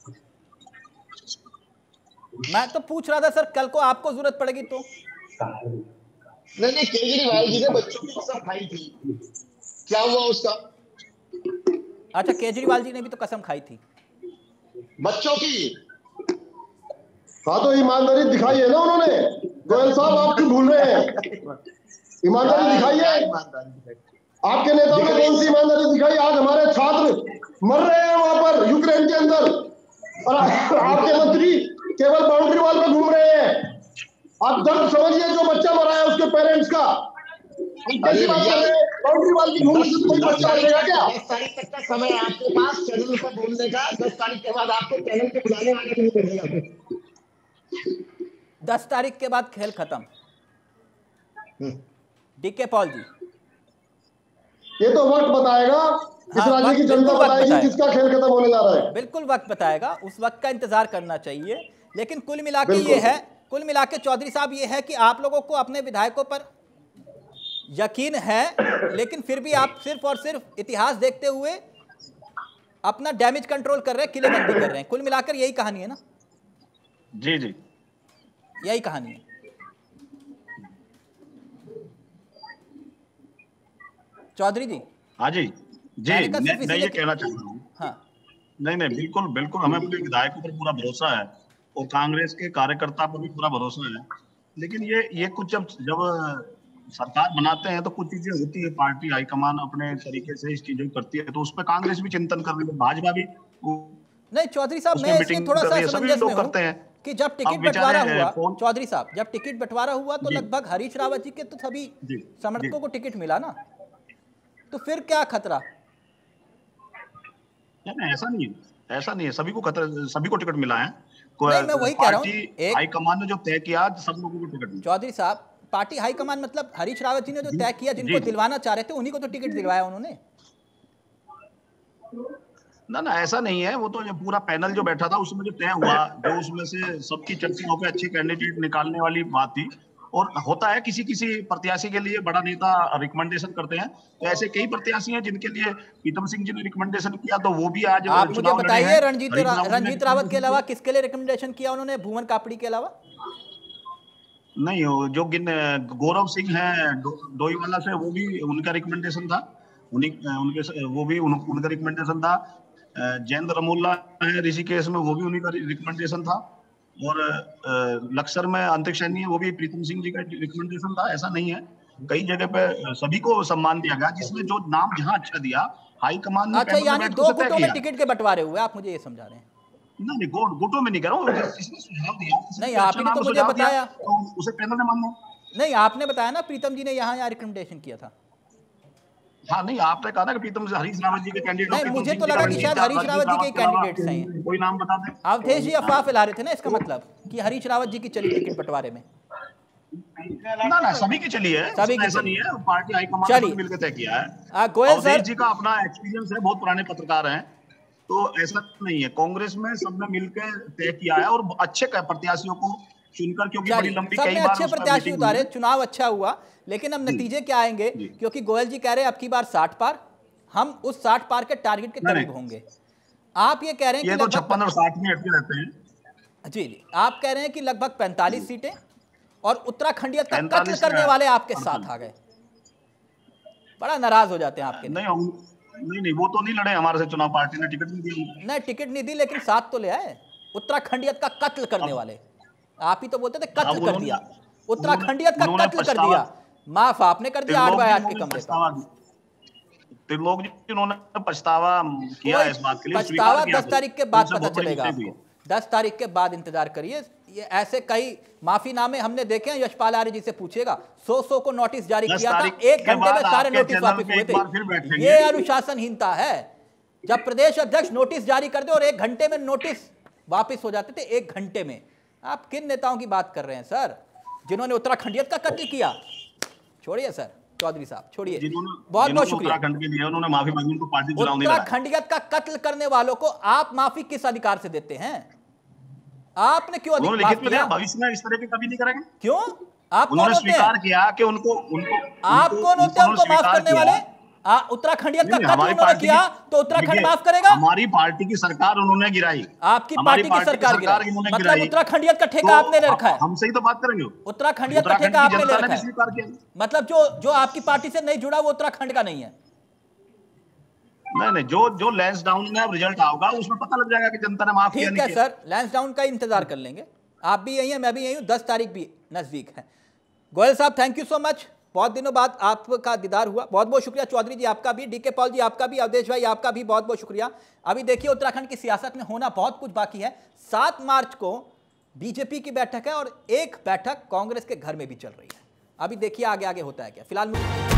मैं तो पूछ रहा था सर, कल को आपको जरूरत पड़ेगी तो। नहीं, केजरीवाल जी ने बच्चों की कसम खाई थी, क्या हुआ उसका? अच्छा, केजरीवाल जी ने भी तो कसम खाई थी बच्चों की। हाँ तो ईमानदारी दिखाई है ना उन्होंने। गोयल साहब आप क्यों भूल रहे हैं? ईमानदारी दिखाइए। आपके नेताओं ने कौन सी ईमानदारी दिखाई? आज हमारे छात्र मर रहे हैं वहां पर यूक्रेन के अंदर, और आपके मंत्री केवल बाउंड्री वॉल पर घूम रहे हैं। आप दर्द समझिए, जो बच्चा मरा है उसके पेरेंट्स का। बाउंड्री वॉल की घूमने से कोई बच्चा मरेगा क्या? 10 तारीख तक का समय है आपके पास चैनल पर बोलने का। 10 तारीख के बाद आपको चैनल पे बुलाने वाले नहीं करेगा। 10 तारीख के बाद खेल खत्म। डीके पॉल जी, ये तो वक्त बताएगा, इस राज्य की जनता बताएगी किसका खेल खत्म होने जा रहा है। बिल्कुल वक्त बताएगा, उस वक्त का इंतजार करना चाहिए। लेकिन कुल मिलाके ये है, कुल मिलाके चौधरी साहब ये है कि आप लोगों को अपने विधायकों पर यकीन है, लेकिन फिर भी आप सिर्फ और सिर्फ इतिहास देखते हुए अपना डैमेज कंट्रोल कर रहे हैं, किलेबंदी कर रहे हैं। कुल मिलाकर यही कहानी है ना? जी जी, यही कहानी है। चौधरी जी। हाँ जी जी, मैं ये कहना चाहता हूँ। हाँ, नहीं बिल्कुल बिल्कुल, हमें अपने विधायकों पर पूरा भरोसा है और कांग्रेस के कार्यकर्ता पर भी पूरा भरोसा है। लेकिन ये कुछ जब सरकार बनाते हैं तो कुछ चीजें होती है, पार्टी हाईकमान अपने तरीके से इस चीजों को करती है, तो उस पर कांग्रेस भी चिंतन कर रही है, भाजपा भी। नहीं चौधरी साहब, मैं इसमें थोड़ा सा असमंजस में हूं कि जब टिकट बंटवारा हुआ, चौधरी साहब जब टिकट बंटवारा हुआ तो लगभग हरीश रावत जी के तो सभी समर्थकों को टिकट मिला ना, तो फिर क्या खतरा? नहीं, ऐसा नहीं है, सभी को खतरा, सभी को टिकट मिला है। नहीं, मैं वही कह रहा हूँ, हाईकमान ने जो तय किया सब लोगों को टिकट मिला। चौधरी साहब, पार्टी हाईकमान मतलब हरीश रावत जी ने जो तय किया, जिनको दिलवाना चाह रहे थे उन्हीं को तो टिकट दिलवाया उन्होंने। ना ऐसा नहीं है, वो तो जो पूरा पैनल जो बैठा था उसमें जो तय हुआ, जो उसमें से सबकी चर्चा होकर अच्छे कैंडिडेट निकालने वाली बात थी। और होता है किसी किसी प्रत्याशी के लिए बड़ा नेता रिकमेंडेशन करते हैं, तो ऐसे कई प्रत्याशी हैं जिनके लिए प्रीतम सिंह जी ने रिकमेंडेशन किया, तो वो भी आज आप मुझे बताइए, रणजीत रावत के अलावा किसके लिए रिकमेंडेशन किया उन्होंने? भुवन कापड़ी के अलावा नहीं, जो गौरव सिंह है डोईवाला से, वो भी उनका रिकमेंडेशन था, उनका रिकमेंडेशन था। जयेंद्र रमोल्ला है ऋषिकेश में, वो भी उन्हीं का रिकमेंडेशन था। और लक्सर में अंतरिक्ष सैनी है, वो भी प्रीतम सिंह जी का रिकमेंडेशन था। ऐसा नहीं है, कई जगह पे सभी को सम्मान दिया गया, जिसने जो नाम जहां अच्छा दिया हाईकमान ने। अच्छा, यानी 2 गुटों में टिकट के बंटवारे हुए, आप मुझे ये समझा रहे हैं? नहीं, गुटों में नहीं कह रहा हूँ, जिसने सुझाव दिया, नहीं आपने तो मुझे बताया, तो उसे पैनल ने माना। नहीं आपने बताया ना प्रीतम जी ने यहाँ रिकमेंडेशन किया था। हाँ नहीं, आपने कहा ना कि प्रीतम से हरीश रावत जी के कैंडिडेट। नहीं, मुझे तो लगा कि शायद हरीश रावत जी के कैंडिडेट्स हैं। कोई नाम बता दें। अवधेश जी अफवाह फैला रहे थे ना, इसका मतलब कि हरीश रावत जी की चली टिकट बंटवारे में। ना सभी की चली है, सभी की ऐसा नहीं है, पार्टी हाईकमान ने मिलकर तय किया है। गोयल सर जी का अपना एक्सपीरियंस है, बहुत पुराने पत्रकार हैं, तो ऐसा नहीं है। कांग्रेस में सबने मिलकर तय किया है और अच्छे प्रत्याशियों को चुनकर, क्योंकि बड़ी लंबी कई बार अच्छे प्रत्याशी उतारे, चुनाव अच्छा हुआ, लेकिन अब नतीजे क्या आएंगे? क्योंकि गोयल जी कह रहे हैं अब की बार 60 पार, हम उस 60 पार के टारगेट के करीब होंगे। आप ये कह रहे हैं कि तो 56 और 60 में अटके रहते हैं। जी, आप कह रहे हैं कि लगभग 45 सीटें, और उत्तराखंडियत का कत्ल करने वाले आपके साथ आ गए। बड़ा नाराज हो जाते हैं आपके। नहीं, वो तो नहीं लड़े हमारे से चुनाव, पार्टी ने टिकट नहीं दी। नहीं, टिकट नहीं दी, लेकिन साथ तो ले आए। उत्तराखंडियत का कत्ल करने वाले, आप ही तो बोलते थे कत्ल कर दिया, उत्तराखंडियत का कत्ल कर दिया। माफ आपने कर दिया 8x8 के कमरे पर। त्रिलोक जी, उन्होंने पछतावा किया इस बात के लिए। पछतावा 10 तारीख के बाद पता चलेगा आपको। 10 तारीख के बाद इंतजार करिए। ये ऐसे कई माफीनामे हमने देखे हैं, यशपाल आर्य जी से पूछेगा। 100 को नोटिस जारी किया था, 1 घंटे में सारे नोटिस वापस हुए थे। ये अनुशासनहीनता है, जब प्रदेश अध्यक्ष नोटिस जारी कर दे और 1 घंटे में नोटिस वापस हो जाते थे। 1 घंटे में। आप किन नेताओं की बात कर रहे हैं सर, जिन्होंने उत्तराखंडियत का कत्ल किया? छोड़िए सर, चौधरी साहब छोड़िए, बहुत बहुत शुक्रिया। उन्होंने माफी मांगी, उनको पार्टी चुनाव नहीं लड़ा। उत्तराखंडियत का कत्ल करने वालों को आप माफी किस अधिकार से देते हैं? आपने क्यों लिखित में दिया? भविष्य में इस तरह के कभी नहीं करेंगे। क्यों? आप उन्होंने स्वीकार किया कि उनको आप कौन होते हैं उनको माफ करने वाले? उत्तराखंडियत का कत्ल उन्होंने किया तो उत्तराखंड माफ करेगा? हमारी पार्टी की सरकार उन्होंने गिराई। आपकी पार्टी की सरकार गिराई, मतलब उत्तराखंडियत का ठेका आपने ले रखा है। हमसे ही तो बात करेंगे। उत्तराखंडियत का ठेका आपने ले रखा है, मतलब जो आपकी पार्टी से नहीं जुड़ा वो उत्तराखंड का नहीं है। नहीं, जो लैंसडाउन में अब रिजल्ट आओगा उसमें पता लग जाएगा कि जनता ने माफ किया। ठीक है सर, लैंसडाउन का इंतजार कर लेंगे। आप भी यही हैं, मैं भी यही हूं, 10 तारीख भी नजदीक है। गोयल साहब थैंक यू सो मच, बहुत दिनों बाद आपका दीदार हुआ, बहुत बहुत शुक्रिया। चौधरी जी आपका भी, डीके पॉल जी आपका भी, अवधेश भाई आपका भी बहुत बहुत शुक्रिया। अभी देखिए उत्तराखंड की सियासत में होना बहुत कुछ बाकी है। 7 मार्च को बीजेपी की बैठक है और एक बैठक कांग्रेस के घर में भी चल रही है। अभी देखिए आगे आगे होता है क्या। फिलहाल